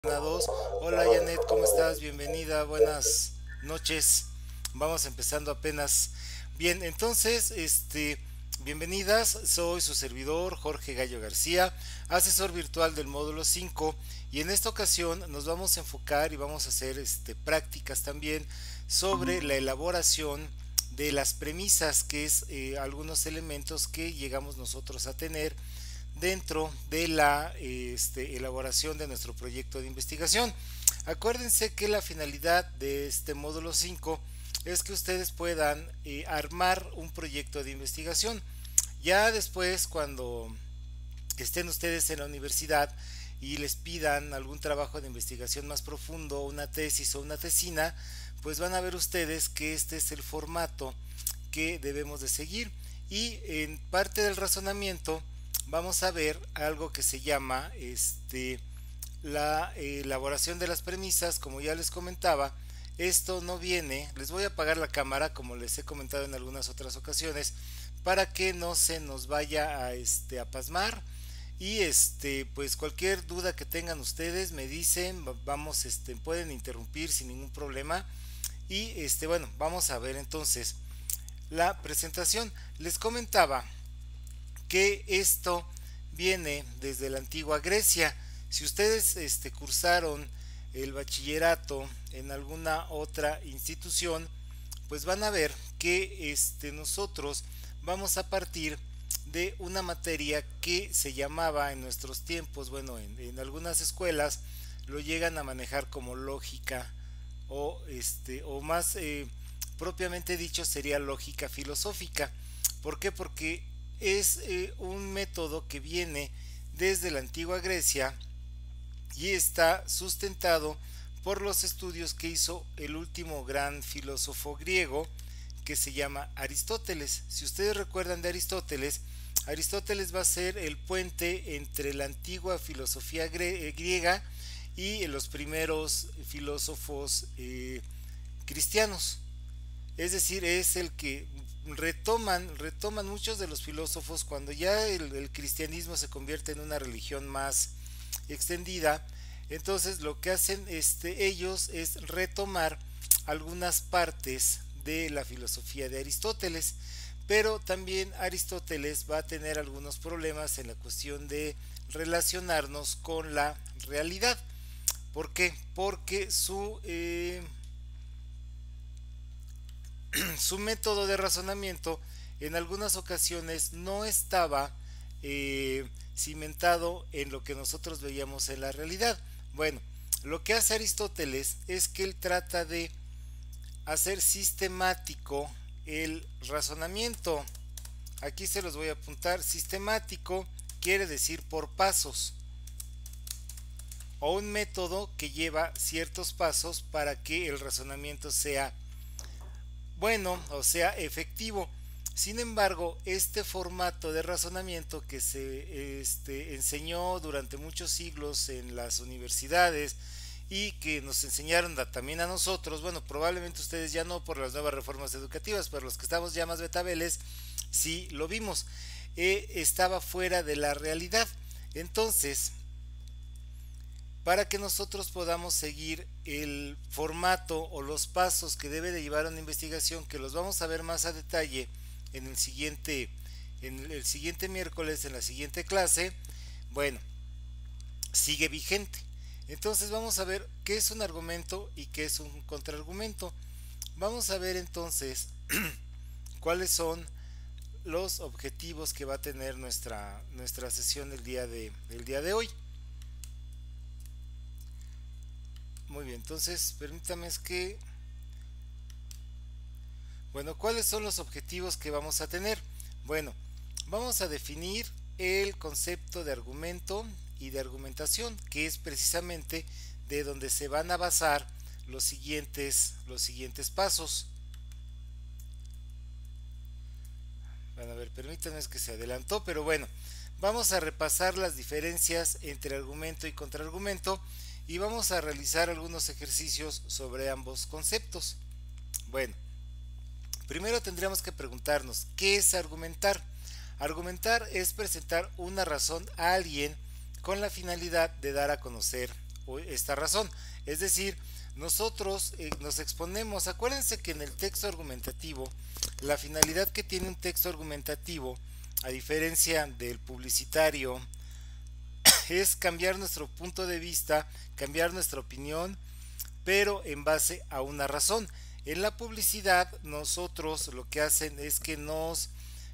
Una, dos. Hola Janet, ¿cómo estás? Bienvenida, buenas noches. Vamos empezando apenas. Bien, entonces, bienvenidas. Soy su servidor Jorge Gallo García, asesor virtual del módulo 5, y en esta ocasión nos vamos a enfocar y vamos a hacer prácticas también sobre la elaboración de las premisas, que es algunos elementos que llegamos nosotros a tener dentro de la elaboración de nuestro proyecto de investigación. Acuérdense que la finalidad de este módulo 5 es que ustedes puedan armar un proyecto de investigación. Ya después, cuando estén ustedes en la universidad y les pidan algún trabajo de investigación más profundo, una tesis o una tesina, pues van a ver ustedes que este es el formato que debemos de seguir. Y en parte del razonamiento vamos a ver algo que se llama la elaboración de las premisas. Como ya les comentaba, esto no viene, les voy a apagar la cámara como les he comentado en algunas otras ocasiones, para que no se nos vaya a pasmar. Y pues cualquier duda que tengan ustedes me dicen, vamos, pueden interrumpir sin ningún problema. Y bueno, vamos a ver entonces la presentación. Les comentaba que esto viene desde la antigua Grecia. Si ustedes cursaron el bachillerato en alguna otra institución, pues van a ver que nosotros vamos a partir de una materia que se llamaba en nuestros tiempos, bueno, en algunas escuelas lo llegan a manejar como lógica, o más propiamente dicho sería lógica filosófica. ¿Por qué? Porque es un método que viene desde la antigua Grecia y está sustentado por los estudios que hizo el último gran filósofo griego, que se llama Aristóteles. Si ustedes recuerdan de Aristóteles, Aristóteles va a ser el puente entre la antigua filosofía griega y los primeros filósofos cristianos. Es decir, es el que retoman muchos de los filósofos cuando ya el cristianismo se convierte en una religión más extendida. Entonces lo que hacen ellos es retomar algunas partes de la filosofía de Aristóteles, pero también Aristóteles va a tener algunos problemas en la cuestión de relacionarnos con la realidad. ¿Por qué? Porque su método de razonamiento en algunas ocasiones no estaba cimentado en lo que nosotros veíamos en la realidad. Bueno, lo que hace Aristóteles es que él trata de hacer sistemático el razonamiento. Aquí se los voy a apuntar. Sistemático quiere decir por pasos, o un método que lleva ciertos pasos para que el razonamiento sea bueno, o sea, efectivo. Sin embargo, este formato de razonamiento que se enseñó durante muchos siglos en las universidades y que nos enseñaron también a nosotros, bueno, probablemente ustedes ya no por las nuevas reformas educativas, pero los que estamos ya más betabeles, sí lo vimos, estaba fuera de la realidad. Entonces, para que nosotros podamos seguir el formato o los pasos que debe de llevar una investigación, que los vamos a ver más a detalle en el siguiente miércoles, en la siguiente clase, bueno, sigue vigente. Entonces vamos a ver qué es un argumento y qué es un contraargumento. Vamos a ver entonces cuáles son los objetivos que va a tener nuestra sesión el día de hoy. Muy bien, entonces permítame que... Bueno, ¿cuáles son los objetivos que vamos a tener? Bueno, vamos a definir el concepto de argumento y de argumentación, que es precisamente de donde se van a basar los siguientes pasos. Bueno, a ver, permítanme que se adelantó, pero bueno, vamos a repasar las diferencias entre argumento y contraargumento y vamos a realizar algunos ejercicios sobre ambos conceptos. Bueno, primero tendríamos que preguntarnos, ¿qué es argumentar? Argumentar es presentar una razón a alguien con la finalidad de dar a conocer esta razón. Es decir, nosotros nos exponemos, acuérdense que en el texto argumentativo, la finalidad que tiene un texto argumentativo, a diferencia del publicitario, es cambiar nuestro punto de vista, cambiar nuestra opinión, pero en base a una razón. En la publicidad nosotros lo que hacen es que nos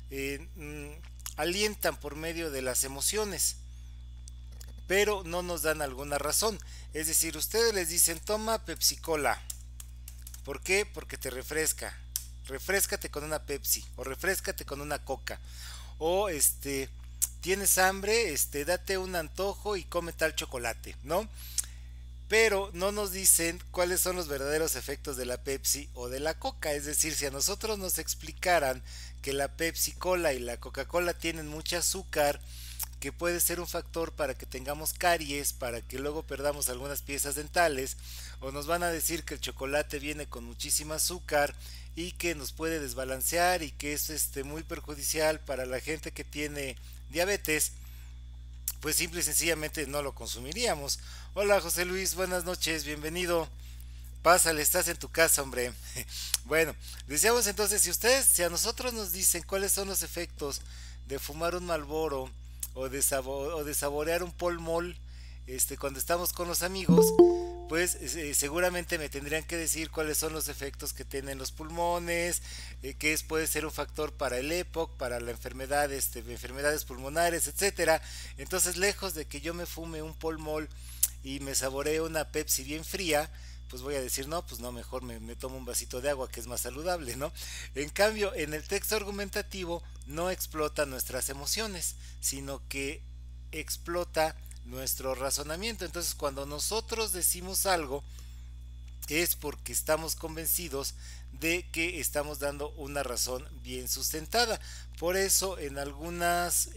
alientan por medio de las emociones, pero no nos dan alguna razón. Es decir, ustedes les dicen toma Pepsi Cola. ¿Por qué? Porque te refresca. Refréscate con una Pepsi o refréscate con una Coca. O tienes hambre, date un antojo y come tal chocolate, ¿no? Pero no nos dicen cuáles son los verdaderos efectos de la Pepsi o de la Coca. Es decir, si a nosotros nos explicaran que la Pepsi Cola y la Coca-Cola tienen mucho azúcar, que puede ser un factor para que tengamos caries, para que luego perdamos algunas piezas dentales, o nos van a decir que el chocolate viene con muchísimo azúcar y que nos puede desbalancear y que es muy perjudicial para la gente que tiene diabetes, pues simple y sencillamente no lo consumiríamos. Hola José Luis, buenas noches, bienvenido. Pásale, estás en tu casa, hombre. Bueno, decíamos entonces, si a nosotros nos dicen cuáles son los efectos de fumar un Marlboro o de saborear un Pall Mall, cuando estamos con los amigos, pues seguramente me tendrían que decir cuáles son los efectos que tienen los pulmones, puede ser un factor para el EPOC, para la enfermedad, enfermedades pulmonares, etcétera. Entonces, lejos de que yo me fume un Pall Mall y me saboree una Pepsi bien fría, pues voy a decir, no, pues no, mejor me tomo un vasito de agua que es más saludable, ¿no? En cambio, en el texto argumentativo no explota nuestras emociones, sino que explota nuestro razonamiento. Entonces, cuando nosotros decimos algo, es porque estamos convencidos de que estamos dando una razón bien sustentada. Por eso, en algunas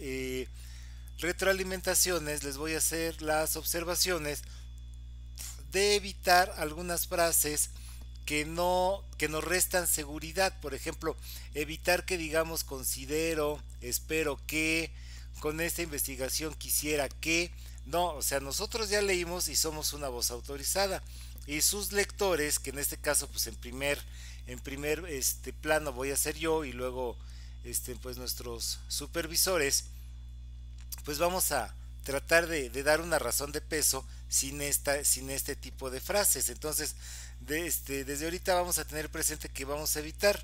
retroalimentaciones les voy a hacer las observaciones de evitar algunas frases que nos restan seguridad. Por ejemplo, evitar que digamos considero, espero que, con esta investigación quisiera que. No, o sea, nosotros ya leímos y somos una voz autorizada, y sus lectores, que en este caso pues en primer plano voy a ser yo, y luego pues nuestros supervisores, pues vamos a tratar de dar una razón de peso sin este tipo de frases. Entonces, desde ahorita vamos a tener presente que vamos a evitar.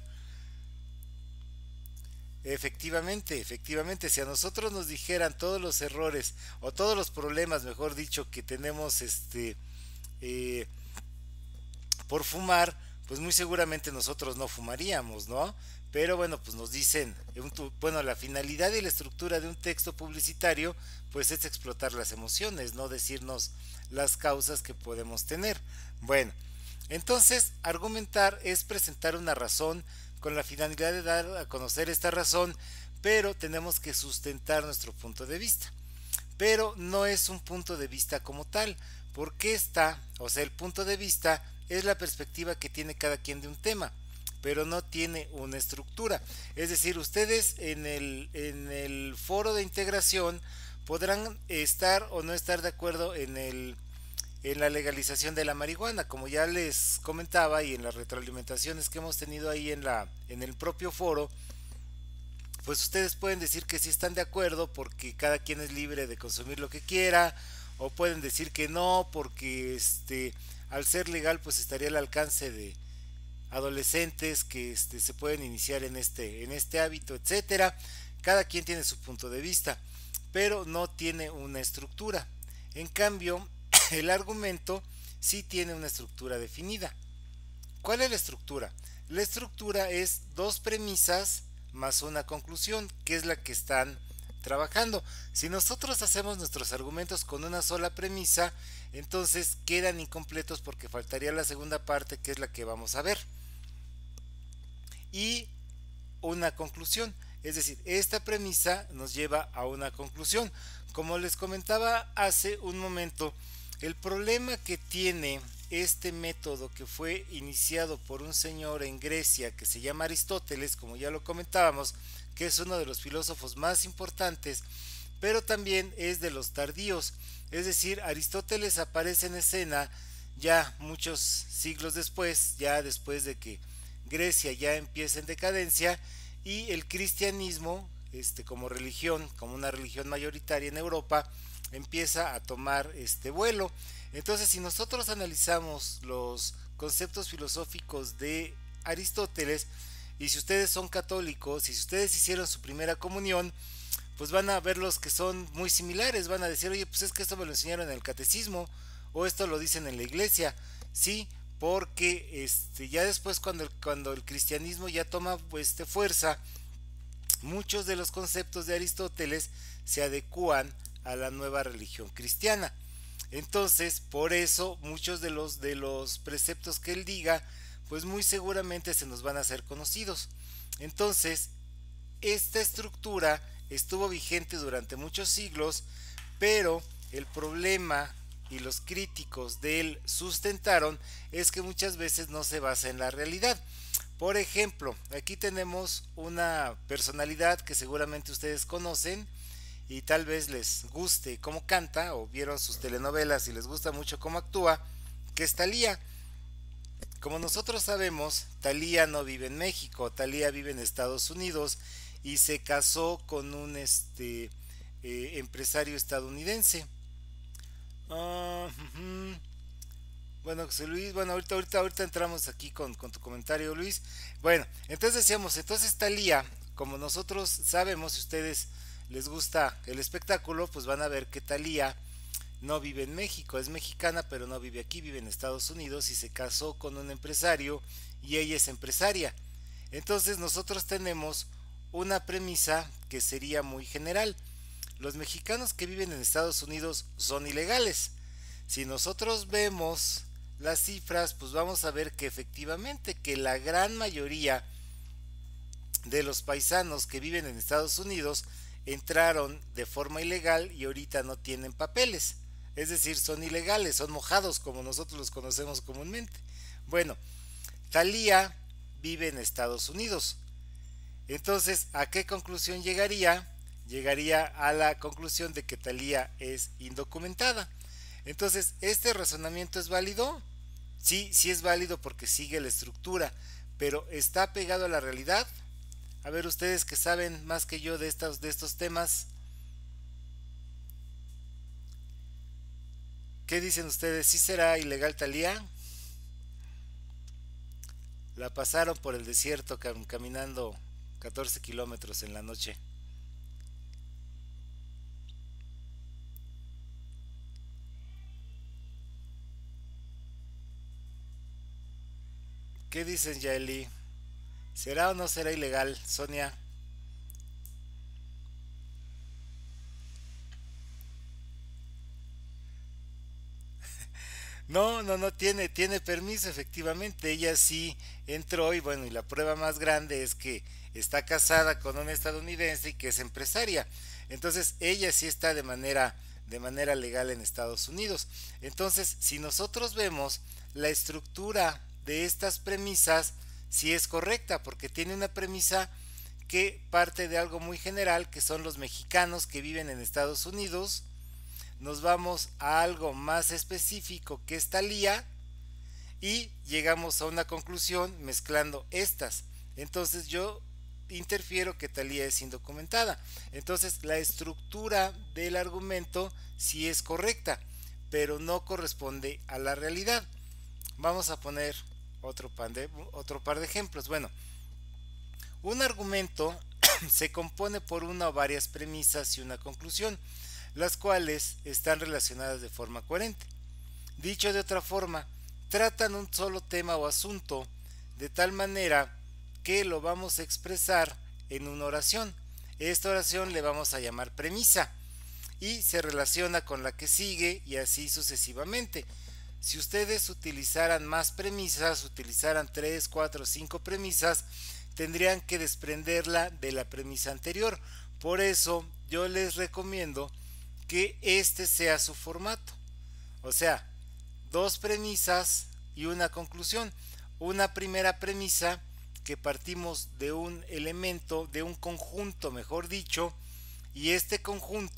Efectivamente, si a nosotros nos dijeran todos los errores o todos los problemas, mejor dicho, que tenemos eh, por fumar, pues muy seguramente nosotros no fumaríamos, ¿no? Pero bueno, pues nos dicen, bueno, la finalidad y la estructura de un texto publicitario, pues es explotar las emociones, no decirnos las causas que podemos tener. Bueno, entonces, argumentar es presentar una razón con la finalidad de dar a conocer esta razón, pero tenemos que sustentar nuestro punto de vista. Pero no es un punto de vista como tal, porque el punto de vista es la perspectiva que tiene cada quien de un tema, pero no tiene una estructura. Es decir, ustedes en el foro de integración podrán estar o no estar de acuerdo en la legalización de la marihuana, como ya les comentaba, y en las retroalimentaciones que hemos tenido ahí en el propio foro. Pues ustedes pueden decir que sí están de acuerdo porque cada quien es libre de consumir lo que quiera, o pueden decir que no porque al ser legal pues estaría al alcance de adolescentes que se pueden iniciar en este hábito, etcétera. Cada quien tiene su punto de vista, pero no tiene una estructura. En cambio, el argumento sí tiene una estructura definida. ¿Cuál es la estructura? La estructura es dos premisas más una conclusión, que es la que están trabajando. Si nosotros hacemos nuestros argumentos con una sola premisa, entonces quedan incompletos porque faltaría la segunda parte, que es la que vamos a ver. Y una conclusión, es decir, esta premisa nos lleva a una conclusión. Como les comentaba hace un momento, el problema que tiene este método, que fue iniciado por un señor en Grecia que se llama Aristóteles, como ya lo comentábamos, que es uno de los filósofos más importantes, pero también es de los tardíos, Es decir, Aristóteles aparece en escena ya muchos siglos después, ya después de que Grecia ya empieza en decadencia y el cristianismo, como religión, como una religión mayoritaria en Europa, empieza a tomar este vuelo. Entonces, si nosotros analizamos los conceptos filosóficos de Aristóteles, y si ustedes son católicos, y si ustedes hicieron su primera comunión, pues van a ver los que son muy similares, van a decir, oye, pues es que esto me lo enseñaron en el catecismo, o esto lo dicen en la iglesia, sí, porque ya después cuando el cristianismo ya toma fuerza, muchos de los conceptos de Aristóteles se adecúan a la nueva religión cristiana. Entonces, por eso muchos de los preceptos que él diga, pues muy seguramente se nos van a hacer conocidos. Entonces, esta estructura estuvo vigente durante muchos siglos, pero el problema y los críticos de él sustentaron es que muchas veces no se basa en la realidad. Por ejemplo, aquí tenemos una personalidad que seguramente ustedes conocen y tal vez les guste cómo canta o vieron sus telenovelas y les gusta mucho cómo actúa, que es Thalía. Como nosotros sabemos, Thalía no vive en México, Thalía vive en Estados Unidos y se casó con un empresario estadounidense. Bueno, José Luis, bueno, ahorita entramos aquí con tu comentario, Luis. Bueno, entonces decíamos, entonces Thalía, como nosotros sabemos, si ustedes les gusta el espectáculo, pues van a ver que Thalía no vive en México, es mexicana, pero no vive aquí, vive en Estados Unidos y se casó con un empresario y ella es empresaria. Entonces nosotros tenemos una premisa que sería muy general. Los mexicanos que viven en Estados Unidos son ilegales. Si nosotros vemos las cifras, pues vamos a ver que efectivamente que la gran mayoría de los paisanos que viven en Estados Unidos entraron de forma ilegal y ahorita no tienen papeles. Es decir, son ilegales, son mojados como nosotros los conocemos comúnmente. Bueno, Thalía vive en Estados Unidos. Entonces, ¿a qué conclusión llegaría? Llegaría a la conclusión de que Thalía es indocumentada. Entonces, ¿este razonamiento es válido? Sí, sí es válido porque sigue la estructura, pero ¿está pegado a la realidad? A ver, ustedes que saben más que yo de estos temas, ¿qué dicen ustedes? ¿Sí será ilegal Thalía? La pasaron por el desierto caminando 14 kilómetros en la noche. ¿Qué dicen, Yaeli? ¿Será o no será ilegal, Sonia? No, no, no tiene permiso, efectivamente. Ella sí entró y bueno, y la prueba más grande es que está casada con un estadounidense y que es empresaria. Entonces, ella sí está de manera legal en Estados Unidos. Entonces, si nosotros vemos la estructura de estas premisas, sí es correcta, porque tiene una premisa que parte de algo muy general, que son los mexicanos que viven en Estados Unidos. Nos vamos a algo más específico que es Thalía y llegamos a una conclusión mezclando estas. Entonces yo interfiero que Thalía es indocumentada. Entonces la estructura del argumento sí es correcta, pero no corresponde a la realidad. Vamos a poner otro par de ejemplos. Bueno, un argumento se compone por una o varias premisas y una conclusión, las cuales están relacionadas de forma coherente. Dicho de otra forma, tratan un solo tema o asunto de tal manera que lo vamos a expresar en una oración. Esta oración le vamos a llamar premisa y se relaciona con la que sigue y así sucesivamente. Si ustedes utilizaran más premisas, utilizaran 3, 4, 5 premisas, tendrían que desprenderla de la premisa anterior. Por eso yo les recomiendo que este sea su formato. O sea, dos premisas y una conclusión. Una primera premisa que partimos de un elemento, de un conjunto, mejor dicho, y este conjunto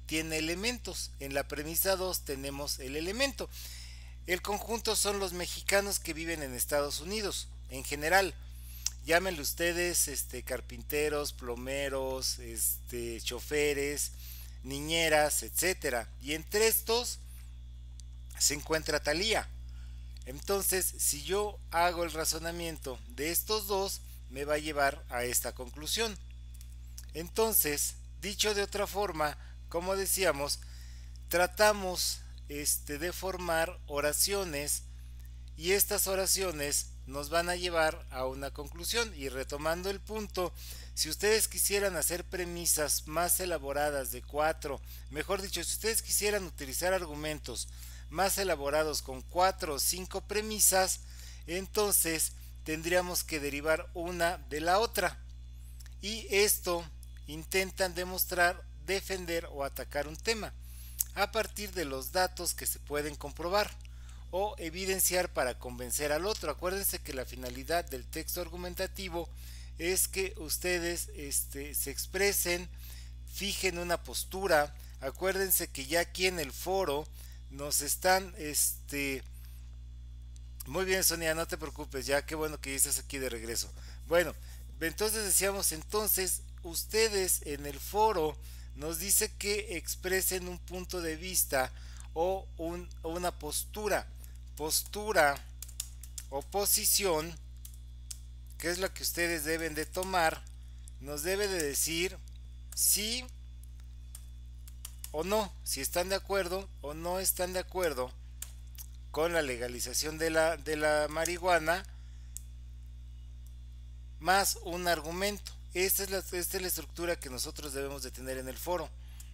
tiene elementos. En la premisa 2 tenemos el elemento. El conjunto son los mexicanos que viven en Estados Unidos, en general. Llámenle ustedes carpinteros, plomeros, choferes, niñeras, etcétera. Y entre estos se encuentra Thalía. Entonces, si yo hago el razonamiento de estos dos, me va a llevar a esta conclusión. Entonces, dicho de otra forma, como decíamos, tratamos de formar oraciones y estas oraciones nos van a llevar a una conclusión. Y retomando el punto, si ustedes quisieran hacer premisas más elaboradas de 4, mejor dicho, si ustedes quisieran utilizar argumentos más elaborados con 4 o 5 premisas, entonces tendríamos que derivar una de la otra. Y esto intentan demostrar, defender o atacar un tema a partir de los datos que se pueden comprobar o evidenciar para convencer al otro. Acuérdense que la finalidad del texto argumentativo es que ustedes se expresen, fijen una postura. Acuérdense que ya aquí en el foro nos están muy bien, Sonia, no te preocupes, ya qué bueno que ya estás aquí de regreso. Bueno, entonces decíamos, entonces ustedes en el foro nos dice que expresen un punto de vista o una postura o posición, que es lo que ustedes deben de tomar. Nos debe de decir sí o no, si están de acuerdo o no están de acuerdo con la legalización de la marihuana, más un argumento. Esta es la estructura que nosotros debemos de tener en el foro.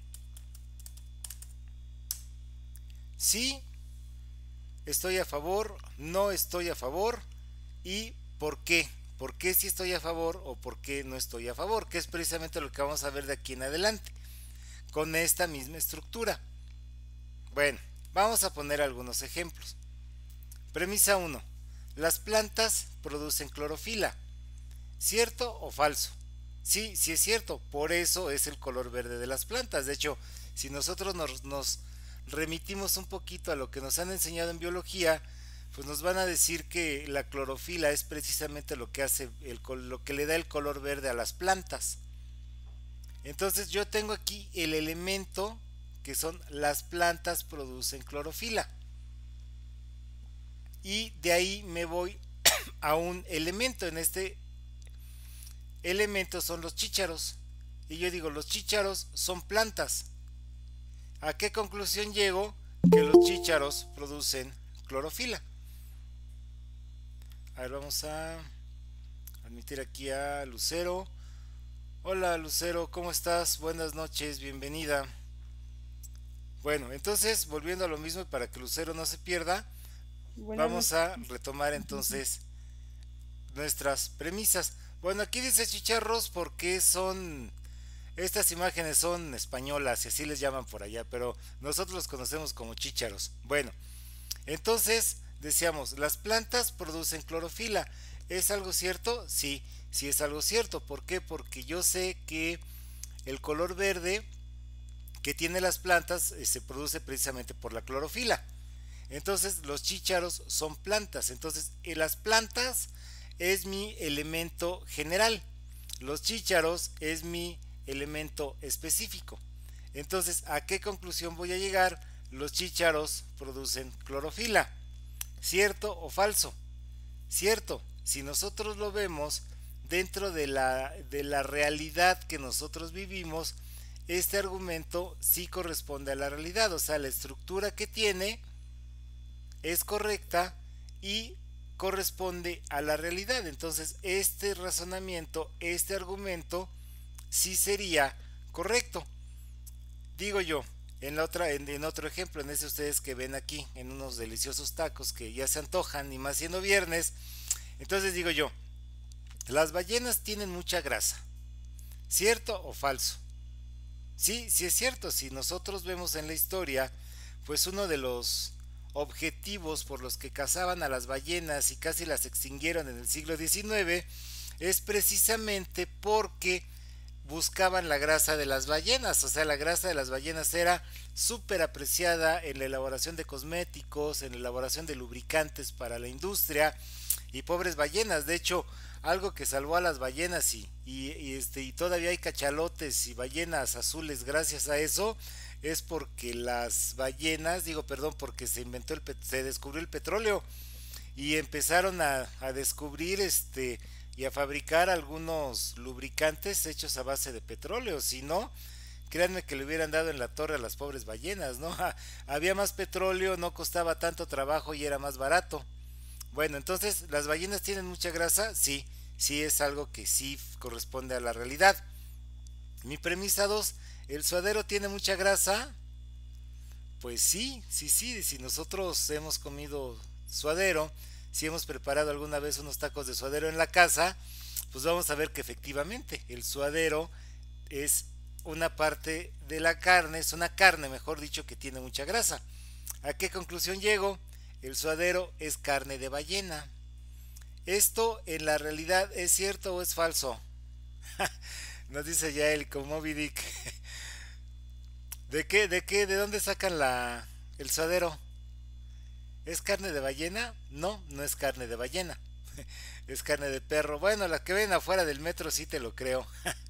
Sí, estoy a favor, no estoy a favor y por qué. ¿Por qué sí estoy a favor o por qué no estoy a favor? Que es precisamente lo que vamos a ver de aquí en adelante, con esta misma estructura. Bueno, vamos a poner algunos ejemplos. Premisa 1. Las plantas producen clorofila. ¿Cierto o falso? Sí, sí es cierto. Por eso es el color verde de las plantas. De hecho, si nosotros nos remitimos un poquito a lo que nos han enseñado en biología, pues nos van a decir que la clorofila es precisamente lo que hace lo que le da el color verde a las plantas. Entonces yo tengo aquí el elemento que son las plantas producen clorofila. Y de ahí me voy a un elemento. En este elemento son los chícharos. Y yo digo, los chícharos son plantas. ¿A qué conclusión llego? Que los chícharos producen clorofila. A ver, vamos a admitir aquí a Lucero. Hola Lucero, ¿cómo estás? Buenas noches, bienvenida. Bueno, entonces, volviendo a lo mismo para que Lucero no se pierda, vamos a retomar entonces nuestras premisas. Bueno, aquí dice chicharros porque estas imágenes son españolas y así les llaman por allá, pero nosotros los conocemos como chícharos. Bueno, entonces decíamos, las plantas producen clorofila. ¿Es algo cierto? Sí, sí es algo cierto. ¿Por qué? Porque yo sé que el color verde que tiene las plantas se produce precisamente por la clorofila. Entonces los chícharos son plantas. Entonces las plantas es mi elemento general. Los chícharos es mi elemento específico. Entonces, ¿a qué conclusión voy a llegar? Los chícharos producen clorofila. ¿Cierto o falso? Cierto. Si nosotros lo vemos dentro de la realidad que nosotros vivimos, este argumento sí corresponde a la realidad. O sea, la estructura que tiene es correcta y corresponde a la realidad. Entonces, este razonamiento, este argumento, sí sería correcto. Digo yo, en otro ejemplo, en ese ustedes que ven aquí, en unos deliciosos tacos que ya se antojan, y más siendo viernes, entonces digo yo, las ballenas tienen mucha grasa. ¿Cierto o falso? Sí, sí es cierto. Si nosotros vemos en la historia, pues uno de los objetivos por los que cazaban a las ballenas y casi las extinguieron en el siglo XIX es precisamente porque buscaban la grasa de las ballenas, o sea, la grasa de las ballenas era súper apreciada en la elaboración de cosméticos, en la elaboración de lubricantes para la industria, y pobres ballenas, de hecho, algo que salvó a las ballenas y todavía hay cachalotes y ballenas azules gracias a eso, es porque las ballenas, digo, perdón, porque se descubrió el petróleo y empezaron a descubrir y a fabricar algunos lubricantes hechos a base de petróleo. Si no, créanme que le hubieran dado en la torre a las pobres ballenas, ¿no? Había más petróleo, no costaba tanto trabajo y era más barato. Bueno, entonces, ¿las ballenas tienen mucha grasa? Sí, sí es algo que sí corresponde a la realidad. Mi premisa 2, ¿el suadero tiene mucha grasa? Pues sí, sí, sí, si nosotros hemos comido suadero, si hemos preparado alguna vez unos tacos de suadero en la casa, pues vamos a ver que efectivamente el suadero es una parte de la carne, es una carne, mejor dicho, que tiene mucha grasa. ¿A qué conclusión llego? El suadero es carne de ballena. ¿Esto en la realidad es cierto o es falso? Nos dice ya el como Moby Dick. ¿De dónde sacan el suadero? ¿Es carne de ballena? No, no es carne de ballena. Es carne de perro. Bueno, la que ven afuera del metro sí te lo creo.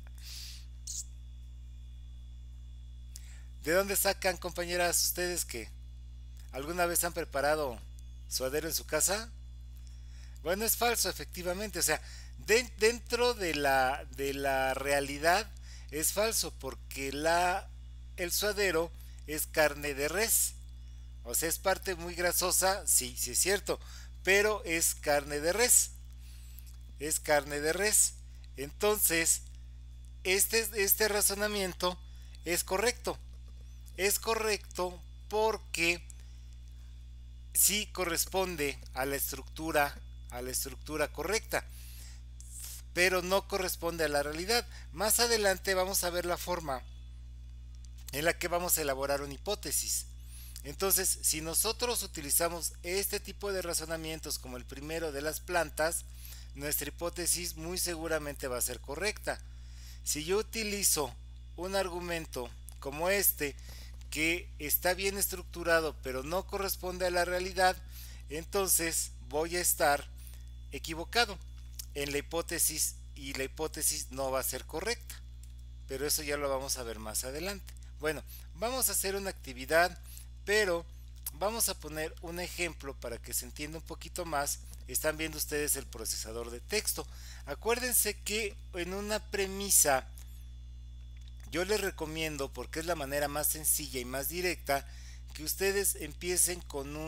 ¿De dónde sacan, compañeras, ustedes que alguna vez han preparado suadero en su casa? Bueno, es falso, efectivamente. O sea, dentro de la realidad es falso porque el suadero es carne de res. O sea, es parte muy grasosa, sí, sí es cierto, pero es carne de res. Es carne de res. Entonces, este razonamiento es correcto. Es correcto porque sí corresponde a la estructura correcta, pero no corresponde a la realidad. Más adelante vamos a ver la forma en la que vamos a elaborar una hipótesis. Entonces, si nosotros utilizamos este tipo de razonamientos como el primero de las plantas, nuestra hipótesis muy seguramente va a ser correcta. Si yo utilizo un argumento como este, que está bien estructurado pero no corresponde a la realidad, entonces voy a estar equivocado en la hipótesis y la hipótesis no va a ser correcta. Pero eso ya lo vamos a ver más adelante. Bueno, vamos a hacer una actividad, pero vamos a poner un ejemplo para que se entienda un poquito más. Están viendo ustedes el procesador de texto. Acuérdense que en una premisa yo les recomiendo, porque es la manera más sencilla y más directa, que ustedes empiecen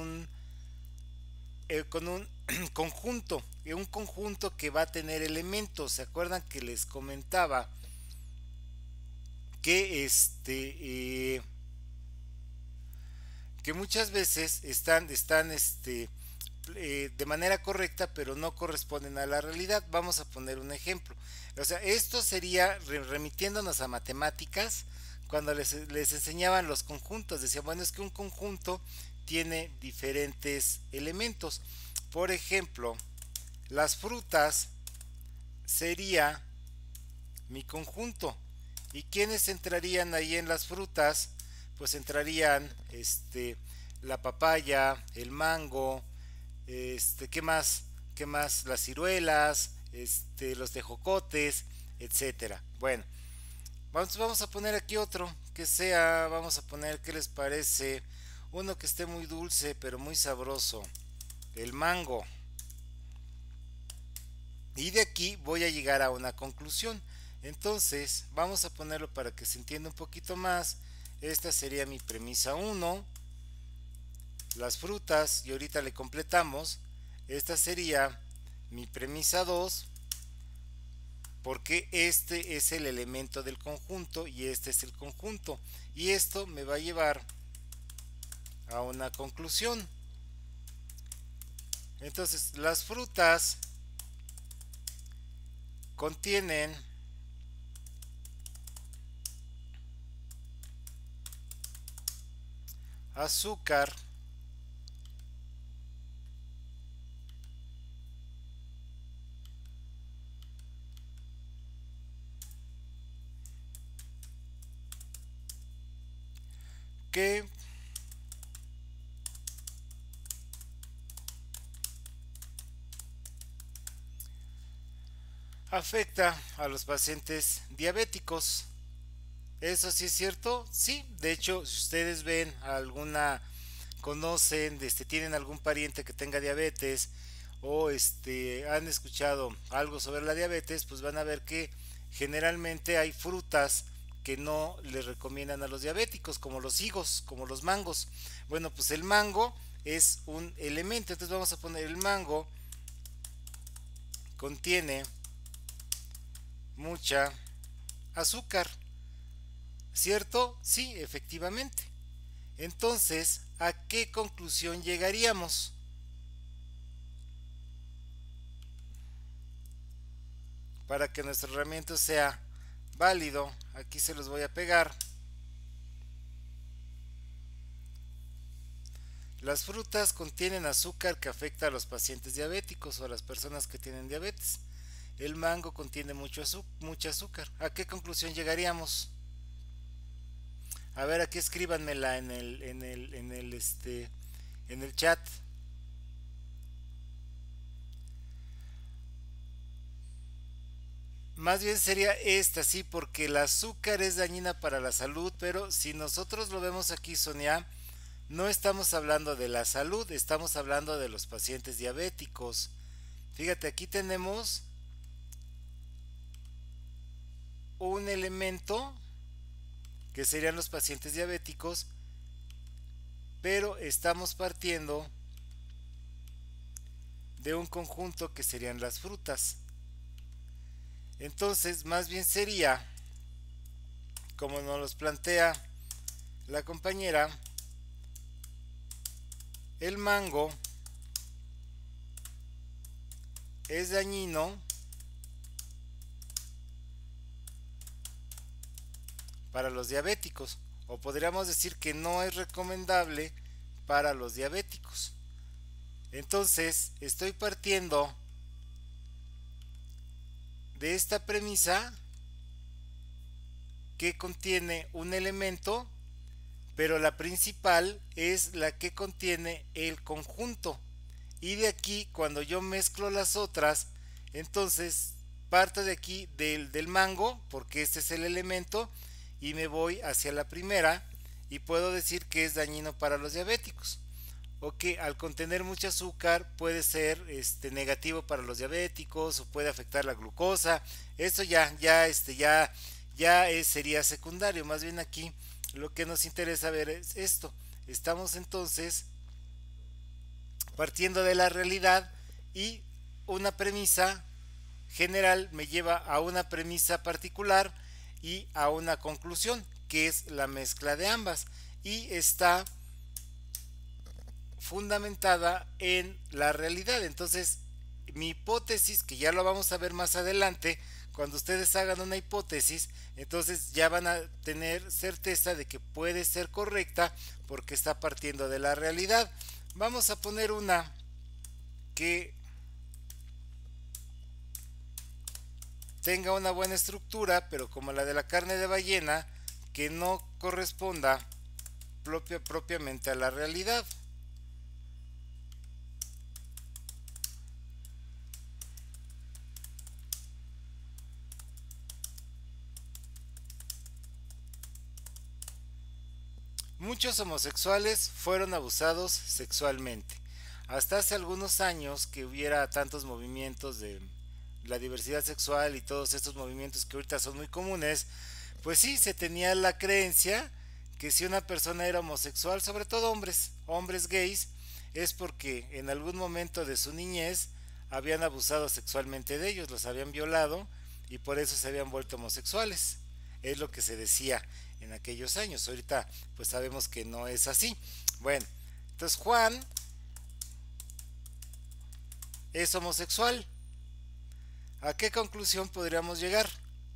con un conjunto, un conjunto que va a tener elementos. ¿Se acuerdan que les comentaba que que muchas veces están de manera correcta, pero no corresponden a la realidad? Vamos a poner un ejemplo. O sea, esto sería remitiéndonos a matemáticas, cuando les enseñaban los conjuntos. Decían, bueno, es que un conjunto tiene diferentes elementos. Por ejemplo, las frutas sería mi conjunto. ¿Y quiénes entrarían ahí en las frutas? Pues entrarían la papaya, el mango, ¿qué más? ¿Qué más? Las ciruelas, los tejocotes, etcétera. Bueno, vamos a poner aquí otro que sea, vamos a poner, ¿qué les parece? Uno que esté muy dulce pero muy sabroso, el mango. Y de aquí voy a llegar a una conclusión. Entonces, vamos a ponerlo para que se entienda un poquito más. Esta sería mi premisa 1. Las frutas, y ahorita le completamos. Esta sería mi premisa 2, porque este es el elemento del conjunto y este es el conjunto. Y esto me va a llevar a una conclusión. Entonces, las frutas contienen azúcar que afecta a los pacientes diabéticos. ¿Eso sí es cierto? Sí, de hecho, si ustedes ven alguna, conocen, tienen algún pariente que tenga diabetes o han escuchado algo sobre la diabetes, pues van a ver que generalmente hay frutas que no les recomiendan a los diabéticos, como los higos, como los mangos. Bueno, pues el mango es un elemento, entonces vamos a poner el mango contiene mucha azúcar, ¿cierto? Sí, efectivamente. Entonces, ¿a qué conclusión llegaríamos? Para que nuestro herramienta sea válido, aquí se los voy a pegar. Las frutas contienen azúcar que afecta a los pacientes diabéticos o a las personas que tienen diabetes. El mango contiene mucha azúcar. ¿A qué conclusión llegaríamos? A ver, aquí escríbanmela en el chat. Más bien sería esta, sí, porque el azúcar es dañina para la salud, pero si nosotros lo vemos aquí, Sonia, no estamos hablando de la salud, estamos hablando de los pacientes diabéticos. Fíjate, aquí tenemos un elemento que serían los pacientes diabéticos, pero estamos partiendo de un conjunto que serían las frutas. Entonces, más bien sería, como nos los plantea la compañera, el mango es dañino para los diabéticos, o podríamos decir que no es recomendable para los diabéticos. Entonces, estoy partiendo de esta premisa que contiene un elemento, pero la principal es la que contiene el conjunto. Y de aquí, cuando yo mezclo las otras, entonces parto de aquí del mango, porque este es el elemento, y me voy hacia la primera, y puedo decir que es dañino para los diabéticos. O que al contener mucho azúcar puede ser negativo para los diabéticos o puede afectar la glucosa. Esto sería secundario. Más bien aquí lo que nos interesa ver es esto. Estamos entonces partiendo de la realidad y una premisa general me lleva a una premisa particular y a una conclusión, que es la mezcla de ambas. Y está fundamentada en la realidad. Entonces, mi hipótesis, que ya lo vamos a ver más adelante, cuando ustedes hagan una hipótesis, entonces ya van a tener certeza de que puede ser correcta porque está partiendo de la realidad. Vamos a poner una que tenga una buena estructura, pero como la de la carne de ballena, que no corresponda propiamente a la realidad. Muchos homosexuales fueron abusados sexualmente. Hasta hace algunos años que hubiera tantos movimientos de la diversidad sexual y todos estos movimientos que ahorita son muy comunes, pues sí, se tenía la creencia que si una persona era homosexual, sobre todo hombres gays, es porque en algún momento de su niñez habían abusado sexualmente de ellos, los habían violado y por eso se habían vuelto homosexuales. Es lo que se decía en aquellos años. Ahorita pues sabemos que no es así. Bueno, entonces Juan es homosexual. ¿A qué conclusión podríamos llegar?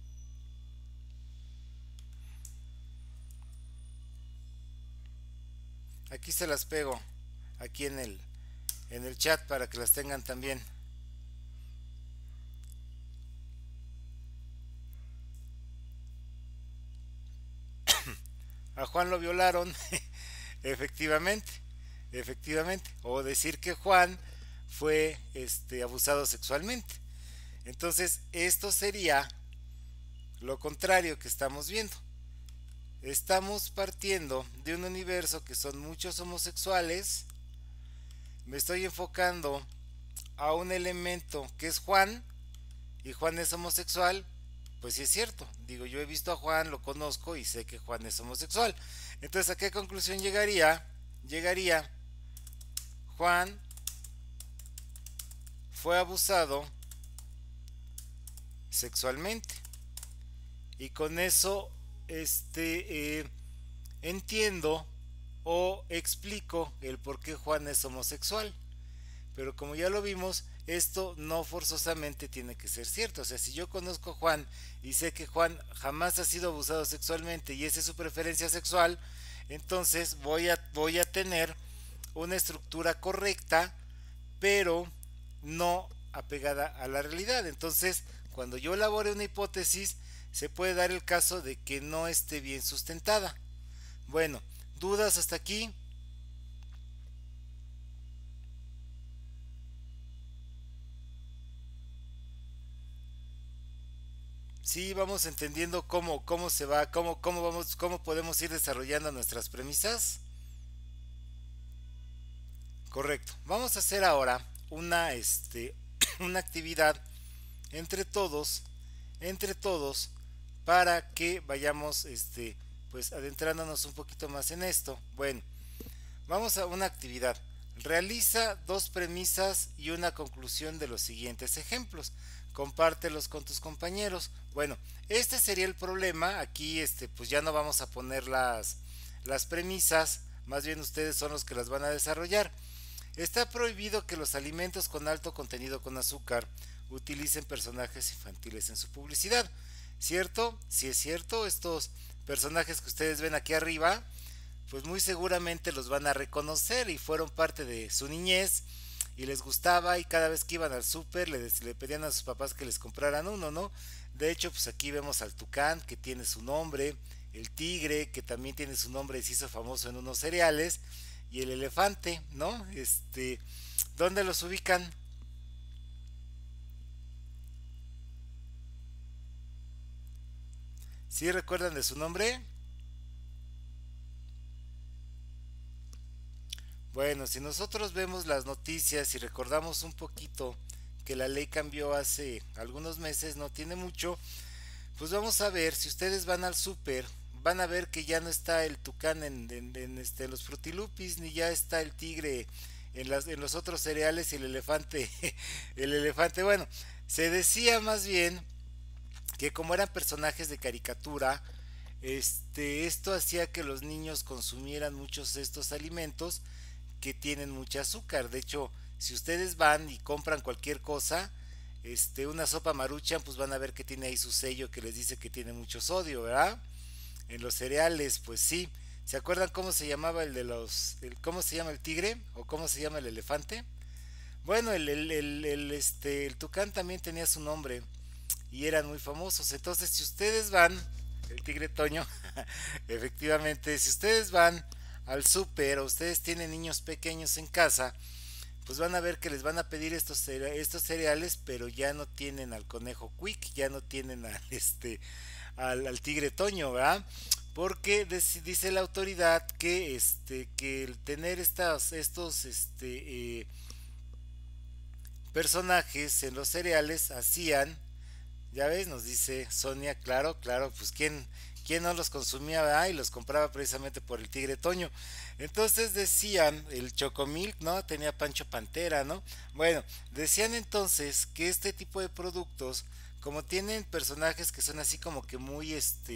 Aquí se las pego, aquí en el chat para que las tengan también. A Juan lo violaron Efectivamente, efectivamente. O decir que Juan fue abusado sexualmente. Entonces, esto sería lo contrario que estamos viendo. Estamos partiendo de un universo que son muchos homosexuales. Me estoy enfocando a un elemento que es Juan, y Juan es homosexual. Pues sí es cierto, digo, yo he visto a Juan, lo conozco y sé que Juan es homosexual. Entonces, ¿a qué conclusión llegaría? Llegaría, Juan fue abusado sexualmente. Y con eso, entiendo o explico el por qué Juan es homosexual. Pero como ya lo vimos, esto no forzosamente tiene que ser cierto. O sea, si yo conozco a Juan y sé que Juan jamás ha sido abusado sexualmente y esa es su preferencia sexual, entonces voy a tener una estructura correcta, pero no apegada a la realidad. Entonces, cuando yo elabore una hipótesis, se puede dar el caso de que no esté bien sustentada. Bueno, ¿dudas hasta aquí? Sí, vamos entendiendo cómo se va, cómo podemos ir desarrollando nuestras premisas. Correcto. Vamos a hacer ahora una actividad entre todos, entre todos, para que vayamos, pues adentrándonos un poquito más en esto. Bueno, vamos a una actividad. Realiza dos premisas y una conclusión de los siguientes ejemplos. Compártelos con tus compañeros. Bueno, este sería el problema. Aquí, pues ya no vamos a poner las premisas. Más bien ustedes son los que las van a desarrollar. Está prohibido que los alimentos con alto contenido con azúcar utilicen personajes infantiles en su publicidad. ¿Cierto? Si es cierto, estos personajes que ustedes ven aquí arriba, pues muy seguramente los van a reconocer y fueron parte de su niñez y les gustaba y cada vez que iban al súper le pedían a sus papás que les compraran uno, ¿no? De hecho, pues aquí vemos al tucán que tiene su nombre, el tigre que también tiene su nombre y se hizo famoso en unos cereales y el elefante, ¿no? ¿Dónde los ubican? ¿Sí recuerdan de su nombre? Bueno, si nosotros vemos las noticias y recordamos un poquito que la ley cambió hace algunos meses, no tiene mucho, pues vamos a ver, si ustedes van al súper, van a ver que ya no está el tucán en los frutilupis, ni ya está el tigre en los otros cereales y el elefante, el elefante, bueno, se decía más bien que como eran personajes de caricatura, esto hacía que los niños consumieran muchos de estos alimentos que tienen mucha azúcar. De hecho, si ustedes van y compran cualquier cosa, una sopa maruchan, pues van a ver que tiene ahí su sello que les dice que tiene mucho sodio, ¿verdad? En los cereales, pues sí. ¿Se acuerdan cómo se llamaba cómo se llama el tigre o cómo se llama el elefante? Bueno, el tucán también tenía su nombre y eran muy famosos. Entonces, si ustedes van, el tigre Toño, efectivamente, si ustedes van al súper o ustedes tienen niños pequeños en casa, pues van a ver que les van a pedir estos cereales, pero ya no tienen al conejo Quick, ya no tienen al tigre Toño, ¿verdad? Porque dice la autoridad que el tener estos personajes en los cereales hacían, ya ves, nos dice Sonia, claro, claro, pues quién no los consumía, ¿verdad? Y los compraba precisamente por el tigre Toño. Entonces decían, el Chocomilk, ¿no? Tenía Pancho Pantera, ¿no? Bueno, decían entonces que este tipo de productos, como tienen personajes que son así como que muy,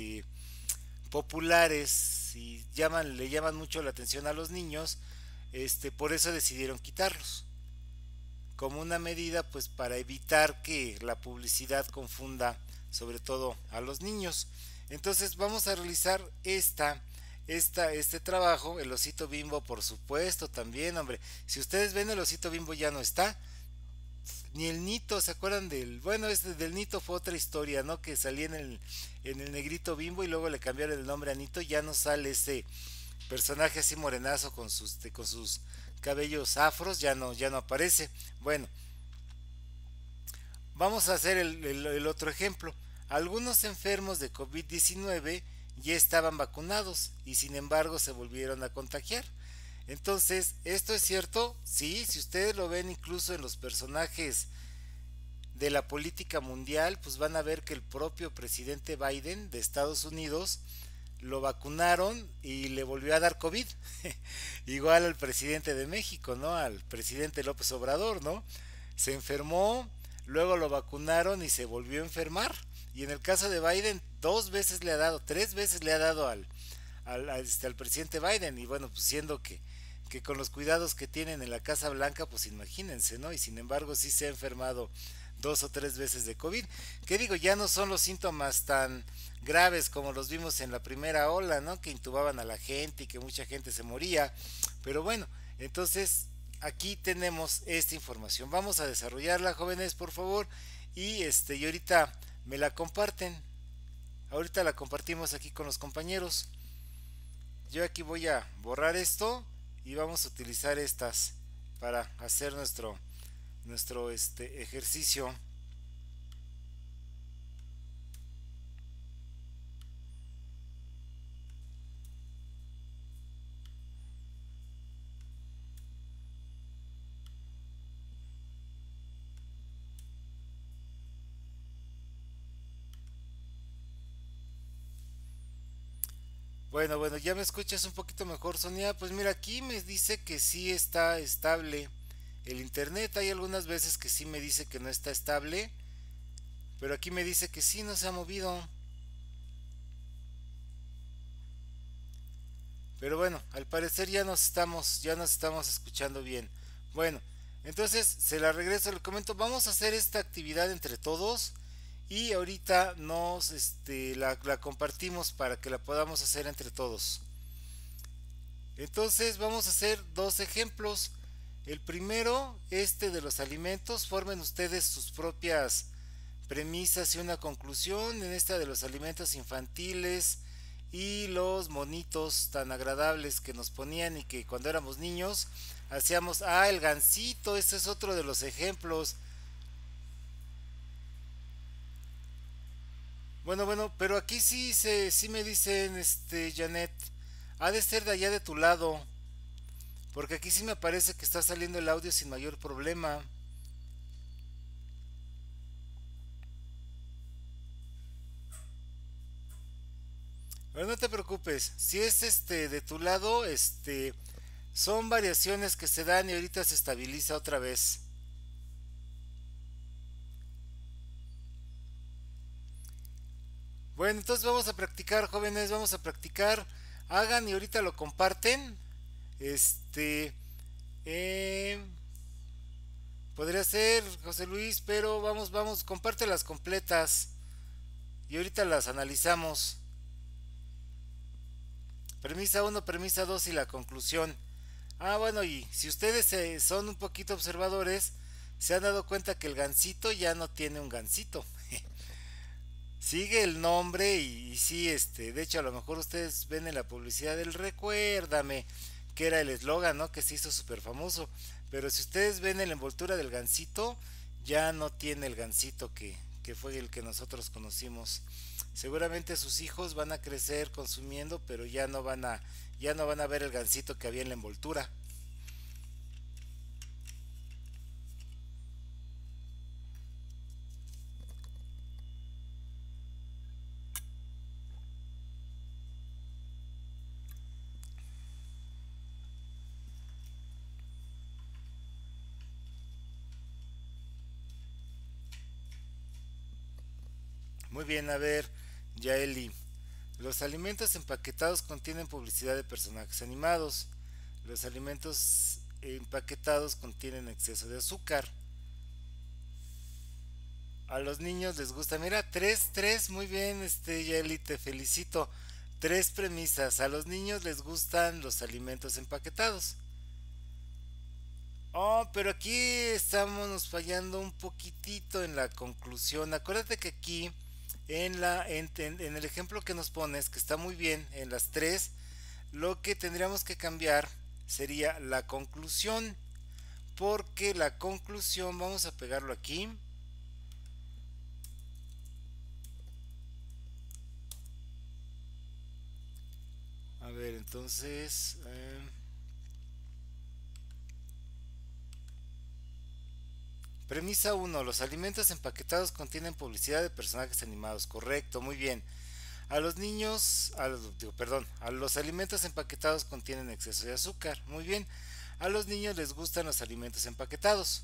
populares y le llaman mucho la atención a los niños, por eso decidieron quitarlos como una medida pues para evitar que la publicidad confunda sobre todo a los niños. Entonces vamos a realizar este trabajo. El osito Bimbo, por supuesto, también, hombre. Si ustedes ven, el osito Bimbo ya no está. Ni el Nito, ¿se acuerdan del? Bueno, del Nito fue otra historia, ¿no? Que salía en el negrito Bimbo y luego le cambiaron el nombre a Nito. Ya no sale personaje así morenazo con sus cabellos afros, ya no aparece. Bueno, vamos a hacer el otro ejemplo. Algunos enfermos de COVID-19 ya estaban vacunados y sin embargo se volvieron a contagiar. Entonces, ¿esto es cierto? Sí, si ustedes lo ven incluso en los personajes de la política mundial, pues van a ver que el propio presidente Biden de Estados Unidos lo vacunaron y le volvió a dar COVID. Igual al presidente de México, ¿no? Al presidente López Obrador, ¿no? Se enfermó, luego lo vacunaron y se volvió a enfermar. Y en el caso de Biden, dos veces le ha dado, tres veces le ha dado al presidente Biden. Y bueno, pues siendo que con los cuidados que tienen en la Casa Blanca, pues imagínense, ¿no? Y sin embargo sí se ha enfermado dos o tres veces de COVID. Que digo, ya no son los síntomas tan graves como los vimos en la primera ola, ¿no? Que intubaban a la gente y que mucha gente se moría. Pero bueno, entonces aquí tenemos esta información. Vamos a desarrollarla, jóvenes, por favor. Y ahorita me la comparten. Ahorita la compartimos aquí con los compañeros. Yo aquí voy a borrar esto y vamos a utilizar estas para hacer nuestro ejercicio. Bueno, ya me escuchas un poquito mejor, Sonia. Pues mira, aquí me dice que sí está estable el internet. Hay algunas veces que sí me dice que no está estable, pero aquí me dice que sí, no se ha movido. Pero bueno, al parecer ya nos estamos escuchando bien. Bueno, entonces se la regreso, le comento, vamos a hacer esta actividad entre todos y ahorita la compartimos para que la podamos hacer entre todos. Entonces vamos a hacer dos ejemplos. El primero, este de los alimentos, formen ustedes sus propias premisas y una conclusión en esta de los alimentos infantiles y los monitos tan agradables que nos ponían y que cuando éramos niños hacíamos, el gansito, este es otro de los ejemplos. Bueno, pero aquí sí me dicen, Janet, ha de ser de allá de tu lado, porque aquí sí me parece que está saliendo el audio sin mayor problema. Pero no te preocupes, si es de tu lado, son variaciones que se dan y ahorita se estabiliza otra vez. Bueno, entonces vamos a practicar, jóvenes, vamos a practicar. Hagan y ahorita lo comparten. Este, eh, Podría ser José Luis, pero vamos, comparte las completas y ahorita las analizamos. Premisa uno, premisa 2 y la conclusión. Bueno, y si ustedes son un poquito observadores, se han dado cuenta que el gansito ya no tiene un gansito. Sigue el nombre y sí, de hecho a lo mejor ustedes ven en la publicidad del Recuérdame, que era el eslogan, ¿no? Que se hizo súper famoso. Pero si ustedes ven en la envoltura del gansito, ya no tiene el gansito que fue el que nosotros conocimos. Seguramente sus hijos van a crecer consumiendo, pero ya no van a ver el gansito que había en la envoltura. Muy bien, a ver, Yaeli. Los alimentos empaquetados contienen publicidad de personajes animados. Los alimentos empaquetados contienen exceso de azúcar. A los niños les gusta. Mira, tres, muy bien, Yaeli, te felicito. Tres premisas. A los niños les gustan los alimentos empaquetados. Oh, pero aquí estamos fallando un poquitito en la conclusión. Acuérdate que aquí en el ejemplo que nos pones, que está muy bien, en las tres, Lo que tendríamos que cambiar sería la conclusión, porque la conclusión, vamos a pegarlo aquí. A ver, entonces... premisa 1. Los alimentos empaquetados contienen publicidad de personajes animados. Correcto, muy bien. A los niños, a los alimentos empaquetados contienen exceso de azúcar. Muy bien. A los niños les gustan los alimentos empaquetados.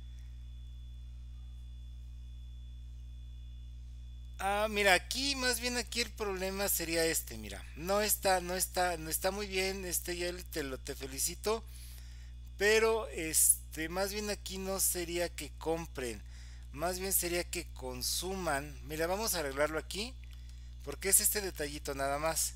Mira, aquí más bien aquí el problema sería este, mira. No está muy bien, ya te felicito, pero más bien aquí no sería que compren, más bien sería que consuman. Mira, vamos a arreglarlo aquí, porque es este detallito nada más.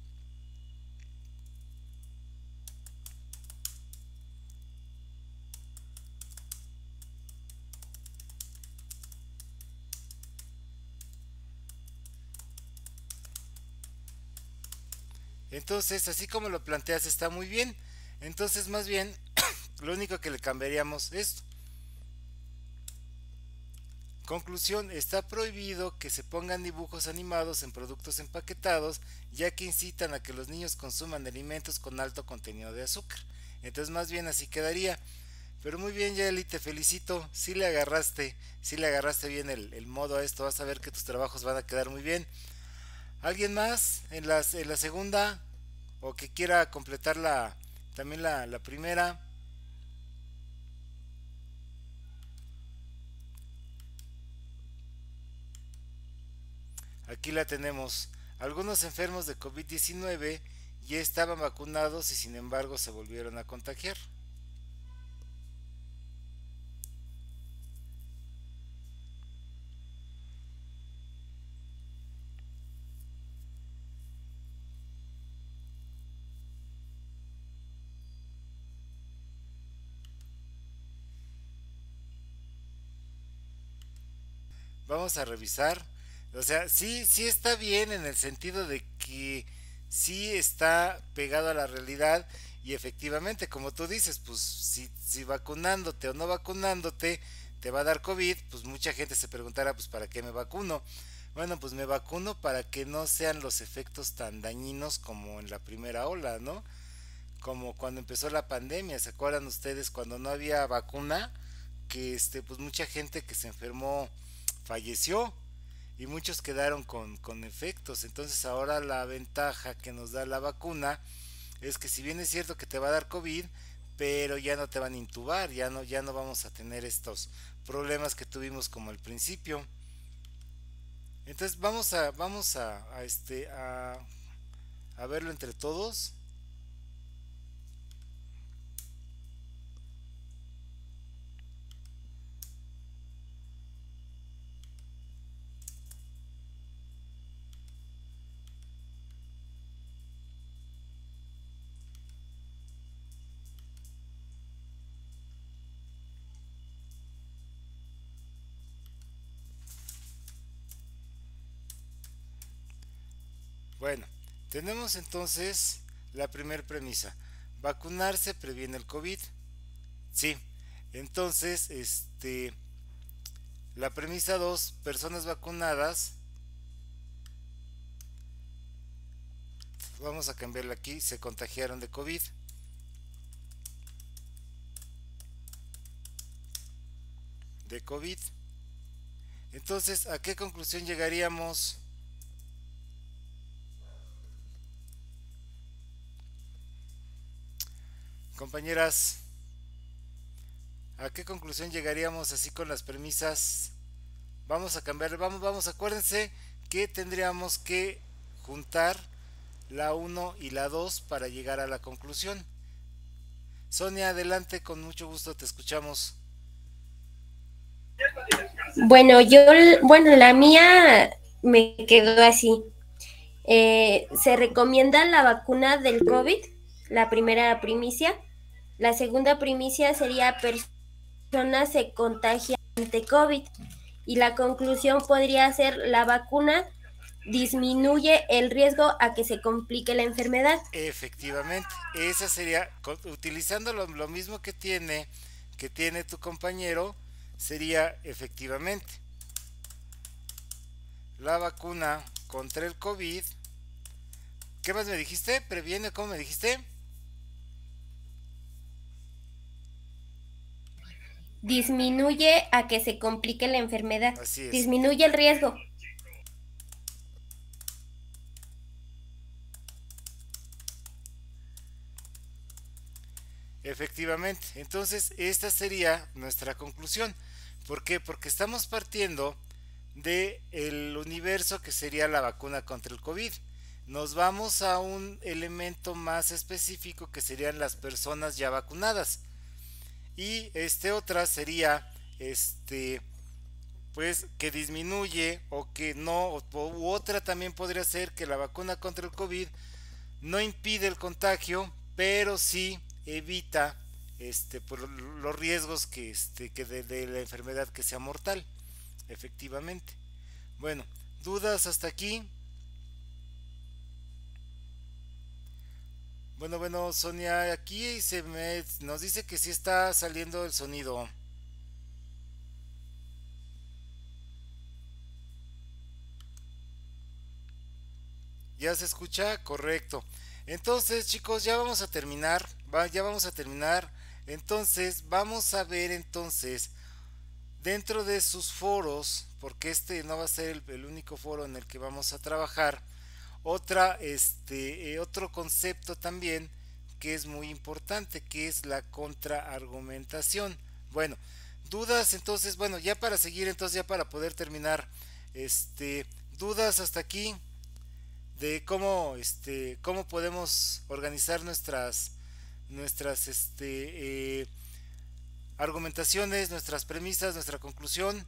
Entonces, así como lo planteas está muy bien. Entonces, más bien, lo único que le cambiaríamos es: conclusión, está prohibido que se pongan dibujos animados en productos empaquetados, ya que incitan a que los niños consuman alimentos con alto contenido de azúcar. Entonces más bien así quedaría. Pero muy bien, Yaeli, te felicito. Sí le agarraste bien el modo a esto. Vas a ver que tus trabajos van a quedar muy bien. ¿Alguien más en la segunda? ¿O que quiera completar también la primera? Aquí la tenemos. Algunos enfermos de COVID-19 ya estaban vacunados y sin embargo se volvieron a contagiar. Vamos a revisar. O sea, sí está bien en el sentido de que sí está pegado a la realidad y efectivamente, como tú dices, pues si vacunándote o no vacunándote te va a dar COVID, pues mucha gente se preguntará, pues ¿para qué me vacuno? Bueno, pues me vacuno para que no sean los efectos tan dañinos como en la primera ola, ¿no? Como cuando empezó la pandemia, ¿se acuerdan ustedes cuando no había vacuna? Que pues mucha gente que se enfermó falleció y muchos quedaron con efectos. Entonces ahora la ventaja que nos da la vacuna es que si bien es cierto que te va a dar COVID, pero ya no te van a intubar, ya no vamos a tener estos problemas que tuvimos como al principio. Entonces vamos a verlo entre todos. Bueno, tenemos entonces la primera premisa. Vacunarse previene el COVID. Sí. Entonces, la premisa 2, personas vacunadas, vamos a cambiarla aquí, se contagiaron de COVID. De COVID. Entonces, ¿a qué conclusión llegaríamos? Compañeras, ¿a qué conclusión llegaríamos así con las premisas? Vamos a cambiar, acuérdense que tendríamos que juntar la uno y la 2 para llegar a la conclusión. Sonia, adelante, con mucho gusto te escuchamos. Bueno, la mía me quedó así. Se recomienda la vacuna del COVID, la primera primicia. La segunda primicia sería personas se contagian de COVID. Y la conclusión podría ser la vacuna disminuye el riesgo a que se complique la enfermedad. Efectivamente, esa sería, utilizando lo mismo que tiene tu compañero, sería efectivamente la vacuna contra el COVID. ¿Qué más me dijiste? ¿Previene? ¿Cómo me dijiste? Disminuye a que se complique la enfermedad. Así es. Disminuye el riesgo. Efectivamente. Entonces, esta sería nuestra conclusión. ¿Por qué? Porque estamos partiendo de el universo que sería la vacuna contra el COVID. Nos vamos a un elemento más específico que serían las personas ya vacunadas. Y otra sería pues que disminuye o que no, u otra también podría ser que la vacuna contra el COVID no impide el contagio, pero sí evita por los riesgos que de la enfermedad que sea mortal, efectivamente. Bueno, dudas hasta aquí. Bueno, Sonia, aquí nos dice que sí está saliendo el sonido. ¿Ya se escucha? Correcto. Entonces, chicos, ya vamos a terminar. Ya vamos a terminar. Entonces, vamos a ver entonces dentro de sus foros, porque este no va a ser el único foro en el que vamos a trabajar. Otro concepto también que es muy importante, que es la contraargumentación. Bueno, dudas, entonces, bueno, ya para seguir, entonces ya para poder terminar, dudas hasta aquí de cómo podemos organizar nuestras argumentaciones, nuestras premisas, nuestra conclusión.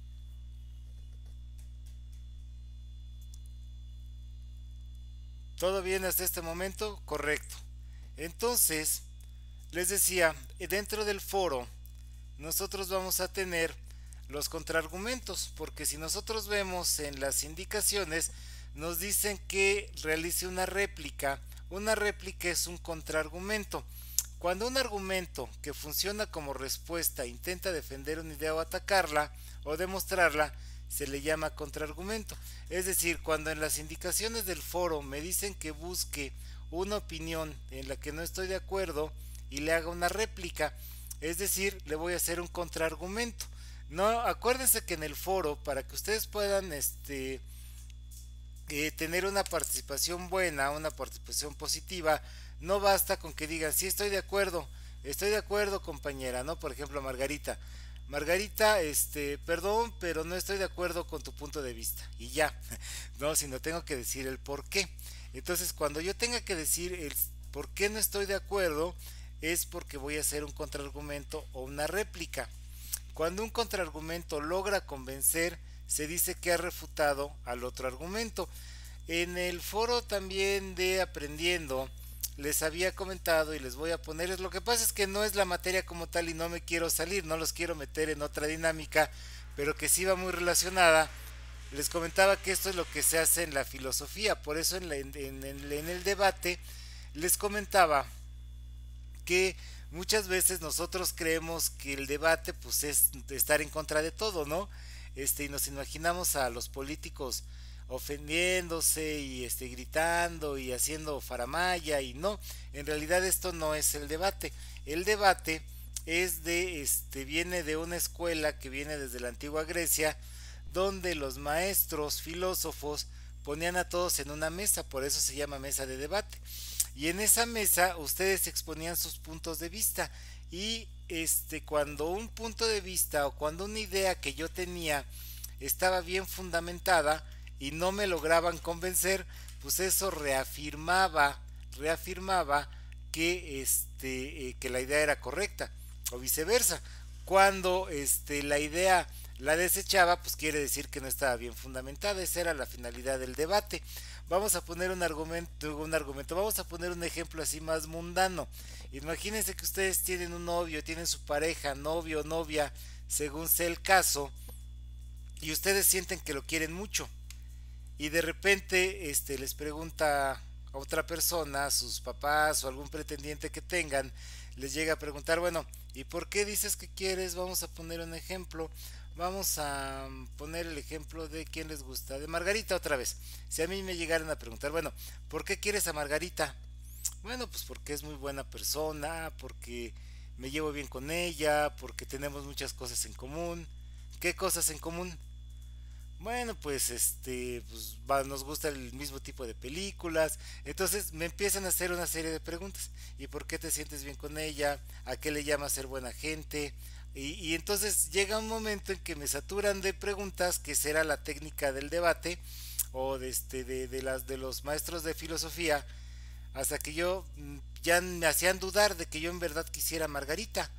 ¿Todo bien hasta este momento? Correcto. Entonces, les decía, dentro del foro, nosotros vamos a tener los contraargumentos, porque si nosotros vemos en las indicaciones, nos dicen que realice una réplica. Una réplica es un contraargumento. Cuando un argumento que funciona como respuesta intenta defender una idea o atacarla o demostrarla, se le llama contraargumento. Es decir, cuando en las indicaciones del foro me dicen que busque una opinión en la que no estoy de acuerdo y le haga una réplica, es decir, le voy a hacer un contraargumento. No, acuérdense que en el foro, para que ustedes puedan tener una participación buena, una participación positiva, no basta con que digan, sí, estoy de acuerdo compañera, ¿no? Por ejemplo, Margarita, perdón, pero no estoy de acuerdo con tu punto de vista, y ya, no, sino tengo que decir el por qué. Entonces, cuando yo tenga que decir el por qué no estoy de acuerdo, es porque voy a hacer un contraargumento o una réplica. Cuando un contraargumento logra convencer, se dice que ha refutado al otro argumento. En el foro también de Aprendiendo les había comentado y les voy a poner, lo que pasa es que no es la materia como tal y no me quiero salir, no los quiero meter en otra dinámica, pero que sí va muy relacionada. Les comentaba que esto es lo que se hace en la filosofía, por eso en el debate les comentaba que muchas veces nosotros creemos que el debate pues es estar en contra de todo, ¿no? Y nos imaginamos a los políticos ofendiéndose y gritando y haciendo faramaya, y no, en realidad esto no es el debate. El debate es viene de una escuela que viene desde la antigua Grecia, donde los maestros filósofos ponían a todos en una mesa, por eso se llama mesa de debate. Y en esa mesa ustedes exponían sus puntos de vista, y cuando un punto de vista o cuando una idea que yo tenía estaba bien fundamentada y no me lograban convencer, pues eso reafirmaba que la idea era correcta, o viceversa. Cuando la idea la desechaba, pues quiere decir que no estaba bien fundamentada. Esa era la finalidad del debate. Vamos a poner un argumento, vamos a poner un ejemplo así más mundano. Imagínense que ustedes tienen un novio, tienen su pareja, novio o novia, según sea el caso, y ustedes sienten que lo quieren mucho. y de repente les pregunta a otra persona, a sus papás o algún pretendiente que tengan, les llega a preguntar, bueno, ¿y por qué dices que quieres? Vamos a poner un ejemplo. Vamos a poner el ejemplo de quién les gusta, de Margarita otra vez. Si a mí me llegaran a preguntar, bueno, ¿por qué quieres a Margarita? Bueno, pues porque es muy buena persona, porque me llevo bien con ella, porque tenemos muchas cosas en común. ¿Qué cosas en común? Bueno, pues pues nos gusta el mismo tipo de películas. Entonces me empiezan a hacer una serie de preguntas. ¿Y por qué te sientes bien con ella? ¿A qué le llamas ser buena gente? Y entonces llega un momento en que me saturan de preguntas, que será la técnica del debate, o de los maestros de filosofía, hasta que yo ya me hacían dudar de que yo en verdad quisiera a Margarita.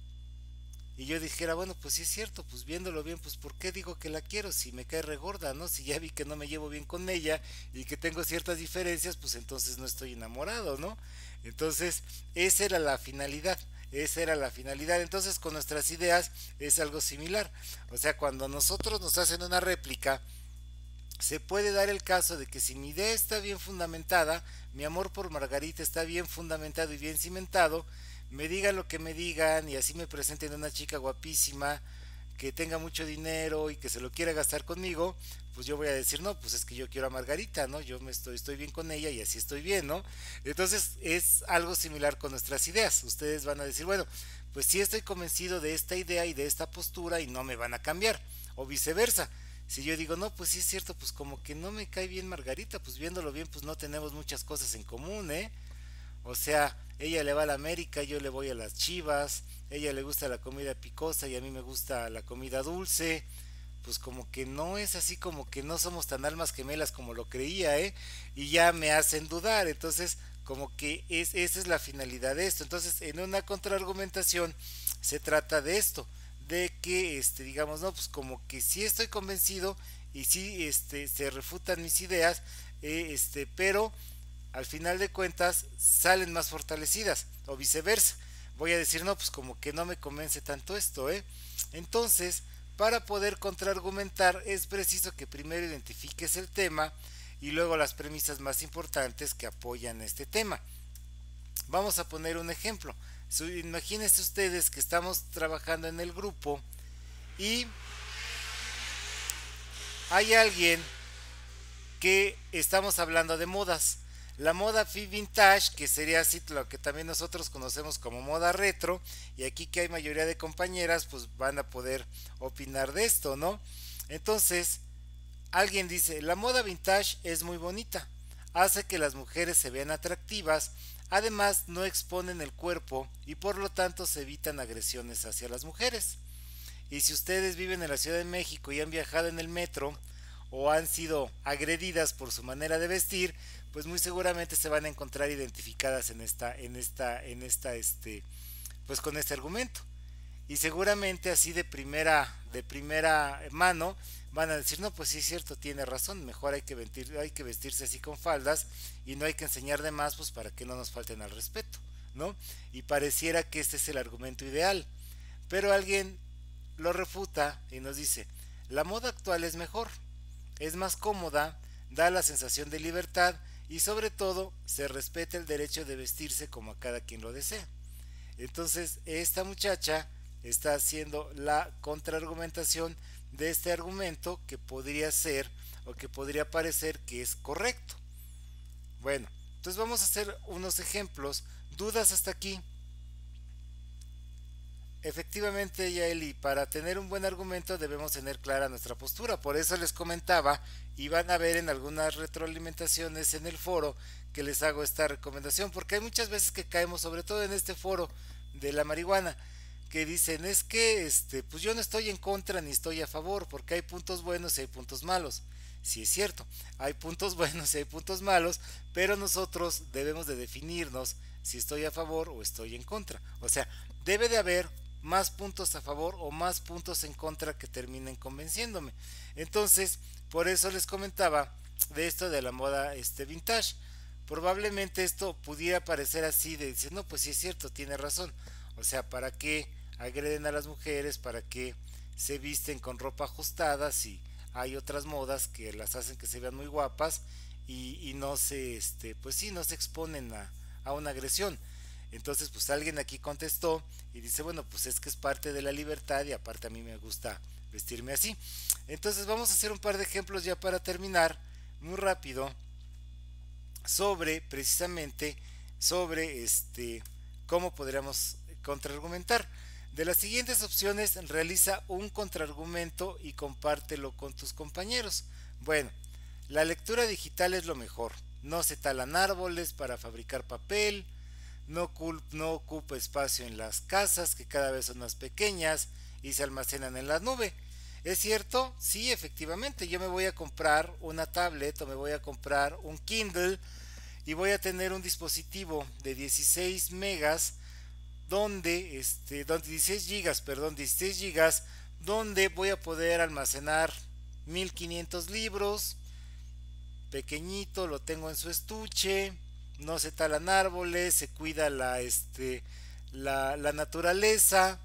Y yo dijera, bueno, pues sí es cierto, pues viéndolo bien, pues ¿por qué digo que la quiero si me cae regorda, ¿no? Si ya vi que no me llevo bien con ella y que tengo ciertas diferencias, pues entonces no estoy enamorado, ¿no? Entonces, esa era la finalidad. Esa era la finalidad. Entonces, con nuestras ideas es algo similar. O sea, cuando nosotros nos hacen una réplica, se puede dar el caso de que si mi idea está bien fundamentada, mi amor por Margarita está bien fundamentado y bien cimentado, me digan lo que me digan y así me presenten a una chica guapísima que tenga mucho dinero y que se lo quiera gastar conmigo, pues yo voy a decir, no, pues es que yo quiero a Margarita, ¿no? Yo estoy bien con ella y así estoy bien, ¿no? Entonces es algo similar con nuestras ideas. Ustedes van a decir, bueno, pues sí estoy convencido de esta idea y de esta postura y no me van a cambiar, o viceversa. Si yo digo, no, pues sí es cierto, pues como que no me cae bien Margarita, pues viéndolo bien, pues no tenemos muchas cosas en común, ¿eh? O sea, ella le va a la América, yo le voy a las Chivas, ella le gusta la comida picosa y a mí me gusta la comida dulce. Pues como que no es así, como que no somos tan almas gemelas como lo creía, ¿eh? Y ya me hacen dudar, entonces como que esa es la finalidad de esto. Entonces, en una contraargumentación se trata de esto, de que, digamos, no, pues como que sí estoy convencido y sí, se refutan mis ideas, pero al final de cuentas salen más fortalecidas o viceversa. Voy a decir, no, pues como que no me convence tanto esto, ¿eh? Entonces, para poder contraargumentar es preciso que primero identifiques el tema y luego las premisas más importantes que apoyan este tema. Vamos a poner un ejemplo. Imagínense ustedes que estamos trabajando en el grupo y hay alguien que estamos hablando de modas. La moda vintage, que sería así lo que también nosotros conocemos como moda retro, y aquí que hay mayoría de compañeras, pues van a poder opinar de esto, ¿no? Entonces, alguien dice, la moda vintage es muy bonita, hace que las mujeres se vean atractivas, además no exponen el cuerpo y por lo tanto se evitan agresiones hacia las mujeres. Y si ustedes viven en la Ciudad de México y han viajado en el metro o han sido agredidas por su manera de vestir, pues muy seguramente se van a encontrar identificadas pues con este argumento. Y seguramente así de primera mano van a decir, no, pues sí es cierto, tiene razón, mejor hay que vestirse así con faldas y no hay que enseñar de más, pues para que no nos falten al respeto, ¿no? Y pareciera que este es el argumento ideal. Pero alguien lo refuta y nos dice, la moda actual es mejor, es más cómoda, da la sensación de libertad y sobre todo se respeta el derecho de vestirse como a cada quien lo desea. Entonces esta muchacha está haciendo la contraargumentación de este argumento que podría ser o que podría parecer que es correcto. Bueno, entonces vamos a hacer unos ejemplos. ¿Dudas hasta aquí? Efectivamente, Yaeli, para tener un buen argumento debemos tener clara nuestra postura. Por eso les comentaba y van a ver en algunas retroalimentaciones en el foro que les hago esta recomendación, porque hay muchas veces que caemos, sobre todo en este foro de la marihuana, que dicen es que pues yo no estoy en contra ni estoy a favor, porque hay puntos buenos y hay puntos malos. Sí es cierto, hay puntos buenos y hay puntos malos, pero nosotros debemos de definirnos si estoy a favor o estoy en contra. O sea, debe de haber más puntos a favor o más puntos en contra que terminen convenciéndome. Entonces, por eso les comentaba de esto de la moda vintage. Probablemente esto pudiera parecer así de decir, no, pues sí es cierto, tiene razón. O sea, ¿para qué agreden a las mujeres? ¿Para qué se visten con ropa ajustada si hay otras modas que las hacen que se vean muy guapas y no se, pues sí, no se exponen a una agresión. Entonces, pues alguien aquí contestó y dice, bueno, pues es que es parte de la libertad y aparte a mí me gusta vestirme así. Entonces vamos a hacer un par de ejemplos ya para terminar, muy rápido, sobre precisamente sobre cómo podríamos contraargumentar. De las siguientes opciones, realiza un contraargumento y compártelo con tus compañeros. Bueno, la lectura digital es lo mejor. No se talan árboles para fabricar papel, no ocupa espacio en las casas, que cada vez son más pequeñas y se almacenan en la nube. ¿Es cierto? Sí, efectivamente. Yo me voy a comprar una tablet o me voy a comprar un Kindle y voy a tener un dispositivo de 16 megas donde 16 gigas, perdón, 16 gigas, donde voy a poder almacenar 1500 libros, pequeñito, lo tengo en su estuche, no se talan árboles, se cuida la naturaleza.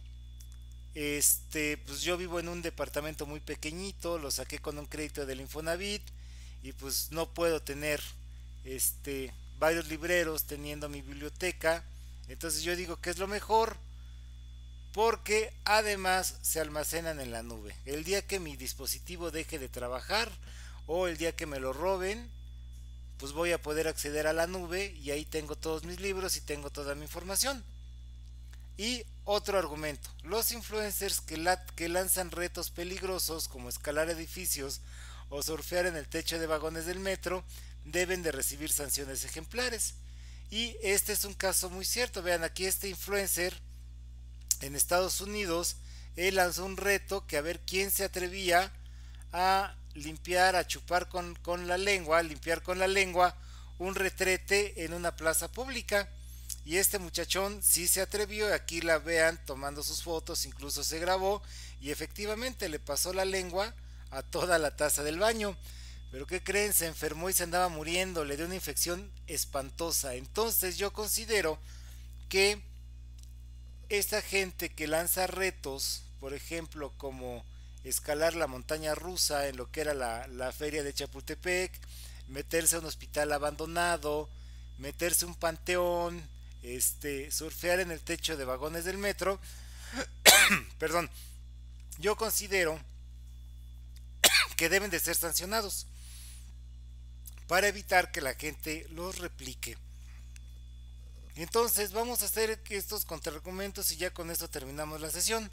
Pues yo vivo en un departamento muy pequeñito, lo saqué con un crédito del Infonavit y pues no puedo tener varios libreros teniendo mi biblioteca. Entonces yo digo que es lo mejor porque además se almacenan en la nube. El día que mi dispositivo deje de trabajar o el día que me lo roben, pues voy a poder acceder a la nube y ahí tengo todos mis libros y tengo toda mi información. Y otro argumento, los influencers que lanzan retos peligrosos como escalar edificios o surfear en el techo de vagones del metro deben de recibir sanciones ejemplares. Y este es un caso muy cierto. Vean, aquí este influencer en Estados Unidos, él lanzó un reto que a ver quién se atrevía a limpiar, a chupar con la lengua, a limpiar con la lengua un retrete en una plaza pública. Y este muchachón sí se atrevió, aquí la vean tomando sus fotos, incluso se grabó y efectivamente le pasó la lengua a toda la taza del baño. Pero ¿qué creen? Se enfermó y se andaba muriendo, le dio una infección espantosa. Entonces yo considero que esta gente que lanza retos, por ejemplo, como escalar la montaña rusa en lo que era la feria de Chapultepec, meterse a un hospital abandonado, meterse a un panteón, surfear en el techo de vagones del metro, perdón, yo considero que deben de ser sancionados para evitar que la gente los replique. Entonces vamos a hacer estos contraargumentos y ya con esto terminamos la sesión.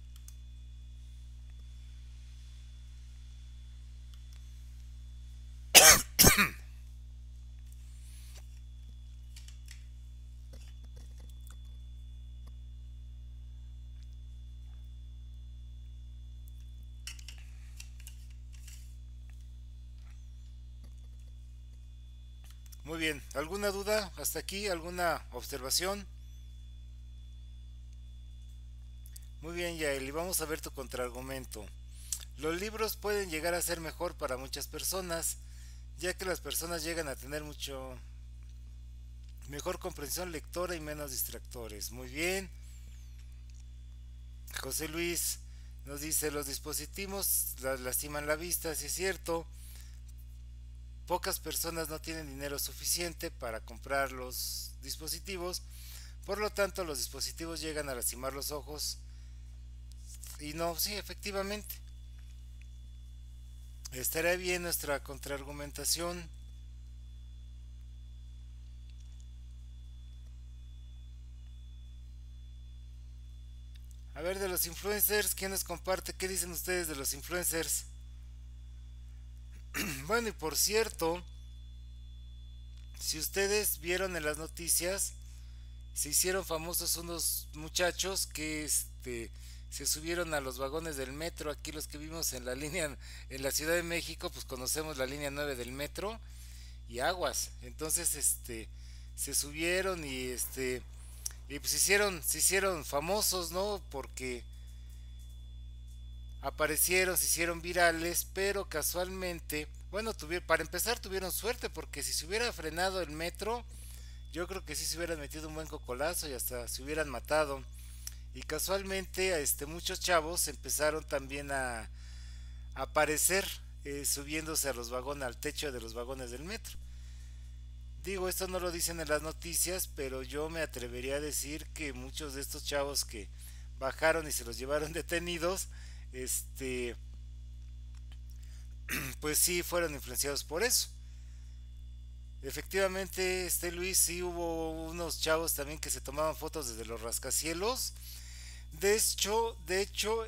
Muy bien, ¿alguna duda hasta aquí? ¿Alguna observación? Muy bien, Yael, y vamos a ver tu contraargumento. Los libros pueden llegar a ser mejor para muchas personas, ya que las personas llegan a tener mucho mejor comprensión lectora y menos distractores. Muy bien. José Luis nos dice, los dispositivos lastiman la vista, si es cierto. Pocas personas no tienen dinero suficiente para comprar los dispositivos, por lo tanto los dispositivos llegan a lastimar los ojos. Y no, sí, efectivamente. Estaría bien nuestra contraargumentación. A ver, de los influencers, ¿quién nos comparte? ¿Qué dicen ustedes de los influencers? Bueno, y por cierto, si ustedes vieron en las noticias, se hicieron famosos unos muchachos que se subieron a los vagones del metro. Aquí los que vimos en la línea en la Ciudad de México, pues conocemos la línea 9 del metro y aguas. Entonces, se subieron y pues se hicieron famosos, ¿no? Porque aparecieron, se hicieron virales, pero casualmente, bueno, para empezar tuvieron suerte porque si se hubiera frenado el metro, yo creo que sí se hubieran metido un buen cocolazo y hasta se hubieran matado. Y casualmente muchos chavos empezaron también aparecer subiéndose a los vagones, al techo de los vagones del metro. Digo, esto no lo dicen en las noticias, pero yo me atrevería a decir que muchos de estos chavos que bajaron y se los llevaron detenidos, este, pues sí fueron influenciados por eso. Efectivamente, Luis, sí hubo unos chavos también que se tomaban fotos desde los rascacielos. De hecho,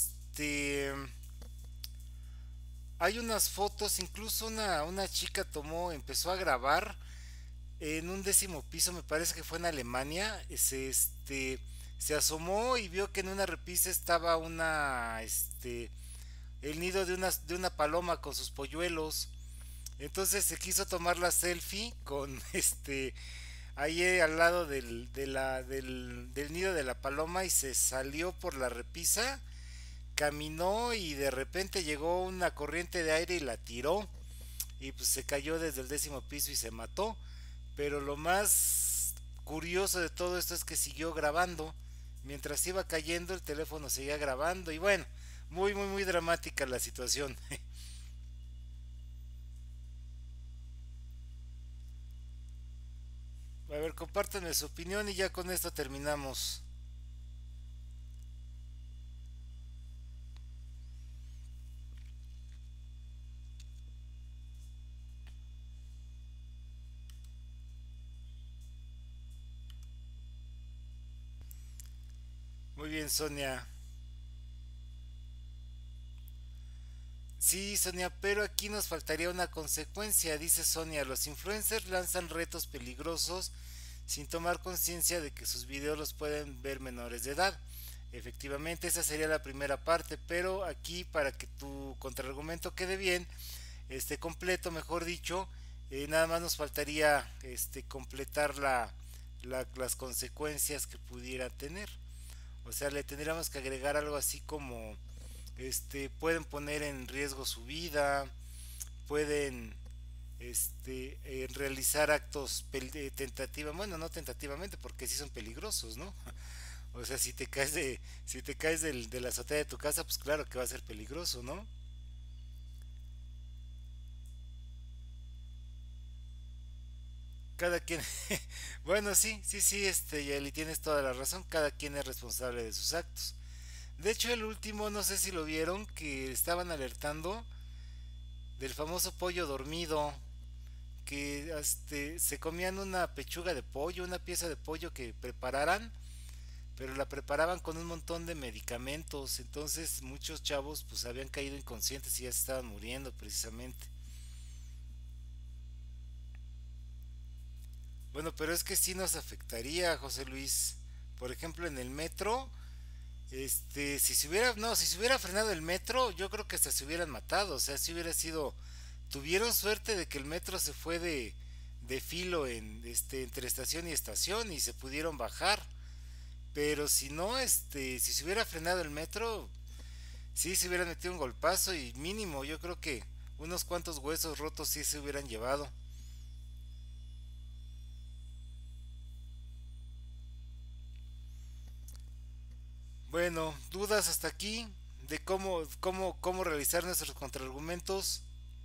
hay unas fotos, incluso una chica empezó a grabar en un 10.º piso, me parece que fue en Alemania, se asomó y vio que en una repisa estaba el nido de una paloma con sus polluelos. Entonces se quiso tomar la selfie con ahí al lado del nido de la paloma y se salió por la repisa, caminó y de repente llegó una corriente de aire y la tiró y pues se cayó desde el 10.º piso y se mató. Pero lo más curioso de todo esto es que siguió grabando. Mientras iba cayendo el teléfono seguía grabando y bueno, muy muy muy dramática la situación. A ver, compártanme su opinión y ya con esto terminamos. Muy bien, Sonia. Sí, Sonia, pero aquí nos faltaría una consecuencia, dice Sonia. Los influencers lanzan retos peligrosos sin tomar conciencia de que sus videos los pueden ver menores de edad. Efectivamente, esa sería la primera parte, pero aquí para que tu contraargumento quede bien, completo, mejor dicho, nada más nos faltaría completar las consecuencias que pudiera tener. O sea, le tendríamos que agregar algo así como pueden poner en riesgo su vida, pueden realizar actos tentativamente, bueno, no tentativamente porque sí son peligrosos, ¿no? O sea, si te caes de la azotea de tu casa, pues claro que va a ser peligroso, ¿no? Cada quien, bueno, sí, sí, sí, Yali, tienes toda la razón, cada quien es responsable de sus actos. De hecho, el último, no sé si lo vieron, que estaban alertando del famoso pollo dormido, que se comían una pechuga de pollo, una pieza de pollo que prepararan, pero la preparaban con un montón de medicamentos, entonces muchos chavos pues habían caído inconscientes y ya se estaban muriendo precisamente. Bueno, pero es que sí nos afectaría, José Luis. Por ejemplo, en el metro, si se hubiera, no, si se hubiera frenado el metro, yo creo que hasta se hubieran matado. O sea, si hubiera sido, tuvieron suerte de que el metro se fue de filo entre estación y estación y se pudieron bajar. Pero si no, si se hubiera frenado el metro, sí se hubieran metido un golpazo y mínimo, yo creo que unos cuantos huesos rotos sí se hubieran llevado. Bueno, dudas hasta aquí de cómo realizar nuestros contraargumentos.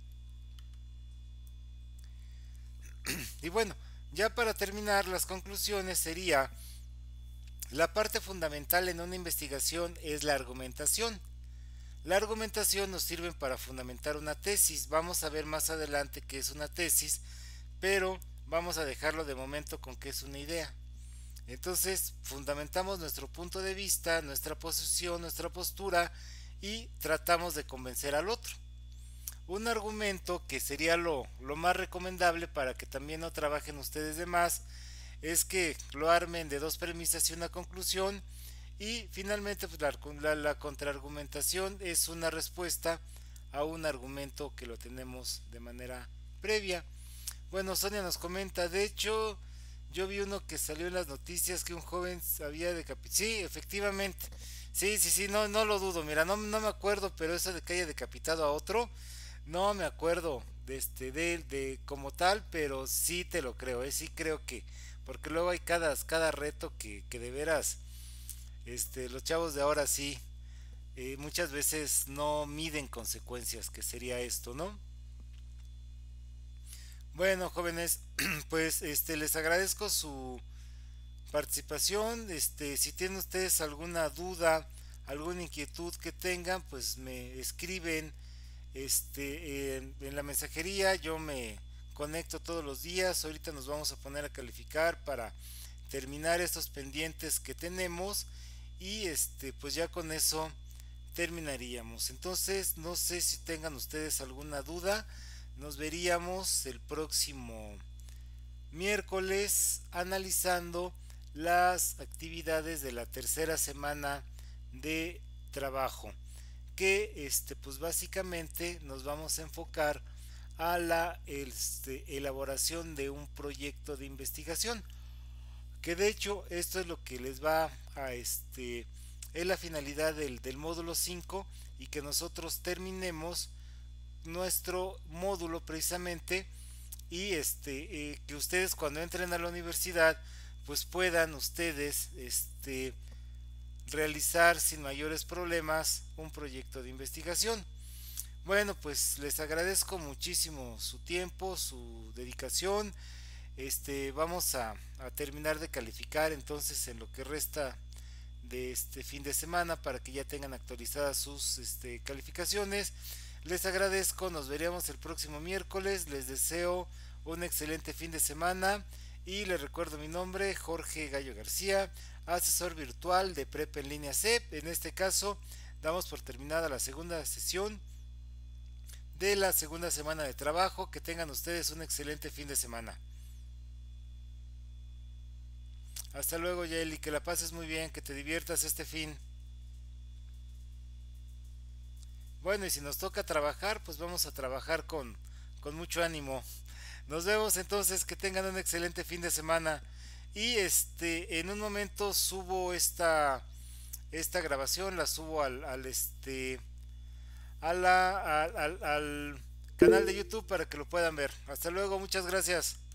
Y bueno, ya para terminar, las conclusiones sería, la parte fundamental en una investigación es la argumentación. La argumentación nos sirve para fundamentar una tesis. Vamos a ver más adelante qué es una tesis, pero vamos a dejarlo de momento con que es una idea. Entonces, fundamentamos nuestro punto de vista, nuestra posición, nuestra postura y tratamos de convencer al otro. Un argumento que sería lo más recomendable para que también no trabajen ustedes de más es que lo armen de dos premisas y una conclusión y finalmente pues, la contraargumentación es una respuesta a un argumento que lo tenemos de manera previa. Bueno, Sonia nos comenta, de hecho, yo vi uno que salió en las noticias que un joven había decapitado. Sí, efectivamente. Sí, sí, sí, no, no lo dudo. Mira, no me acuerdo, pero eso de que haya decapitado a otro, no me acuerdo de como tal, pero sí te lo creo, sí creo que, porque luego hay cada reto que de veras, los chavos de ahora sí, muchas veces no miden consecuencias, que sería esto, ¿no? Bueno, jóvenes, pues les agradezco su participación. Si tienen ustedes alguna duda, alguna inquietud que tengan, pues me escriben en la mensajería. Yo me conecto todos los días. Ahorita nos vamos a poner a calificar para terminar estos pendientes que tenemos y pues ya con eso terminaríamos. Entonces, no sé si tengan ustedes alguna duda. Nos veríamos el próximo miércoles analizando las actividades de la tercera semana de trabajo, que pues básicamente nos vamos a enfocar a la elaboración de un proyecto de investigación, que de hecho esto es lo que les va a es la finalidad del módulo 5, y que nosotros terminemos nuestro módulo precisamente, y que ustedes cuando entren a la universidad pues puedan ustedes realizar sin mayores problemas un proyecto de investigación. Bueno, pues les agradezco muchísimo su tiempo, su dedicación. Vamos a terminar de calificar entonces en lo que resta de este fin de semana, para que ya tengan actualizadas sus calificaciones. Les agradezco, nos veremos el próximo miércoles. Les deseo un excelente fin de semana y les recuerdo mi nombre, Jorge Gallo García, asesor virtual de Prepa en línea CEP. En este caso damos por terminada la segunda sesión de la segunda semana de trabajo. Que tengan ustedes un excelente fin de semana. Hasta luego, Yeli, que la pases muy bien, que te diviertas este fin. Bueno, y si nos toca trabajar, pues vamos a trabajar con mucho ánimo. Nos vemos entonces, que tengan un excelente fin de semana. Y en un momento subo esta grabación, la subo al canal de YouTube para que lo puedan ver. Hasta luego, muchas gracias.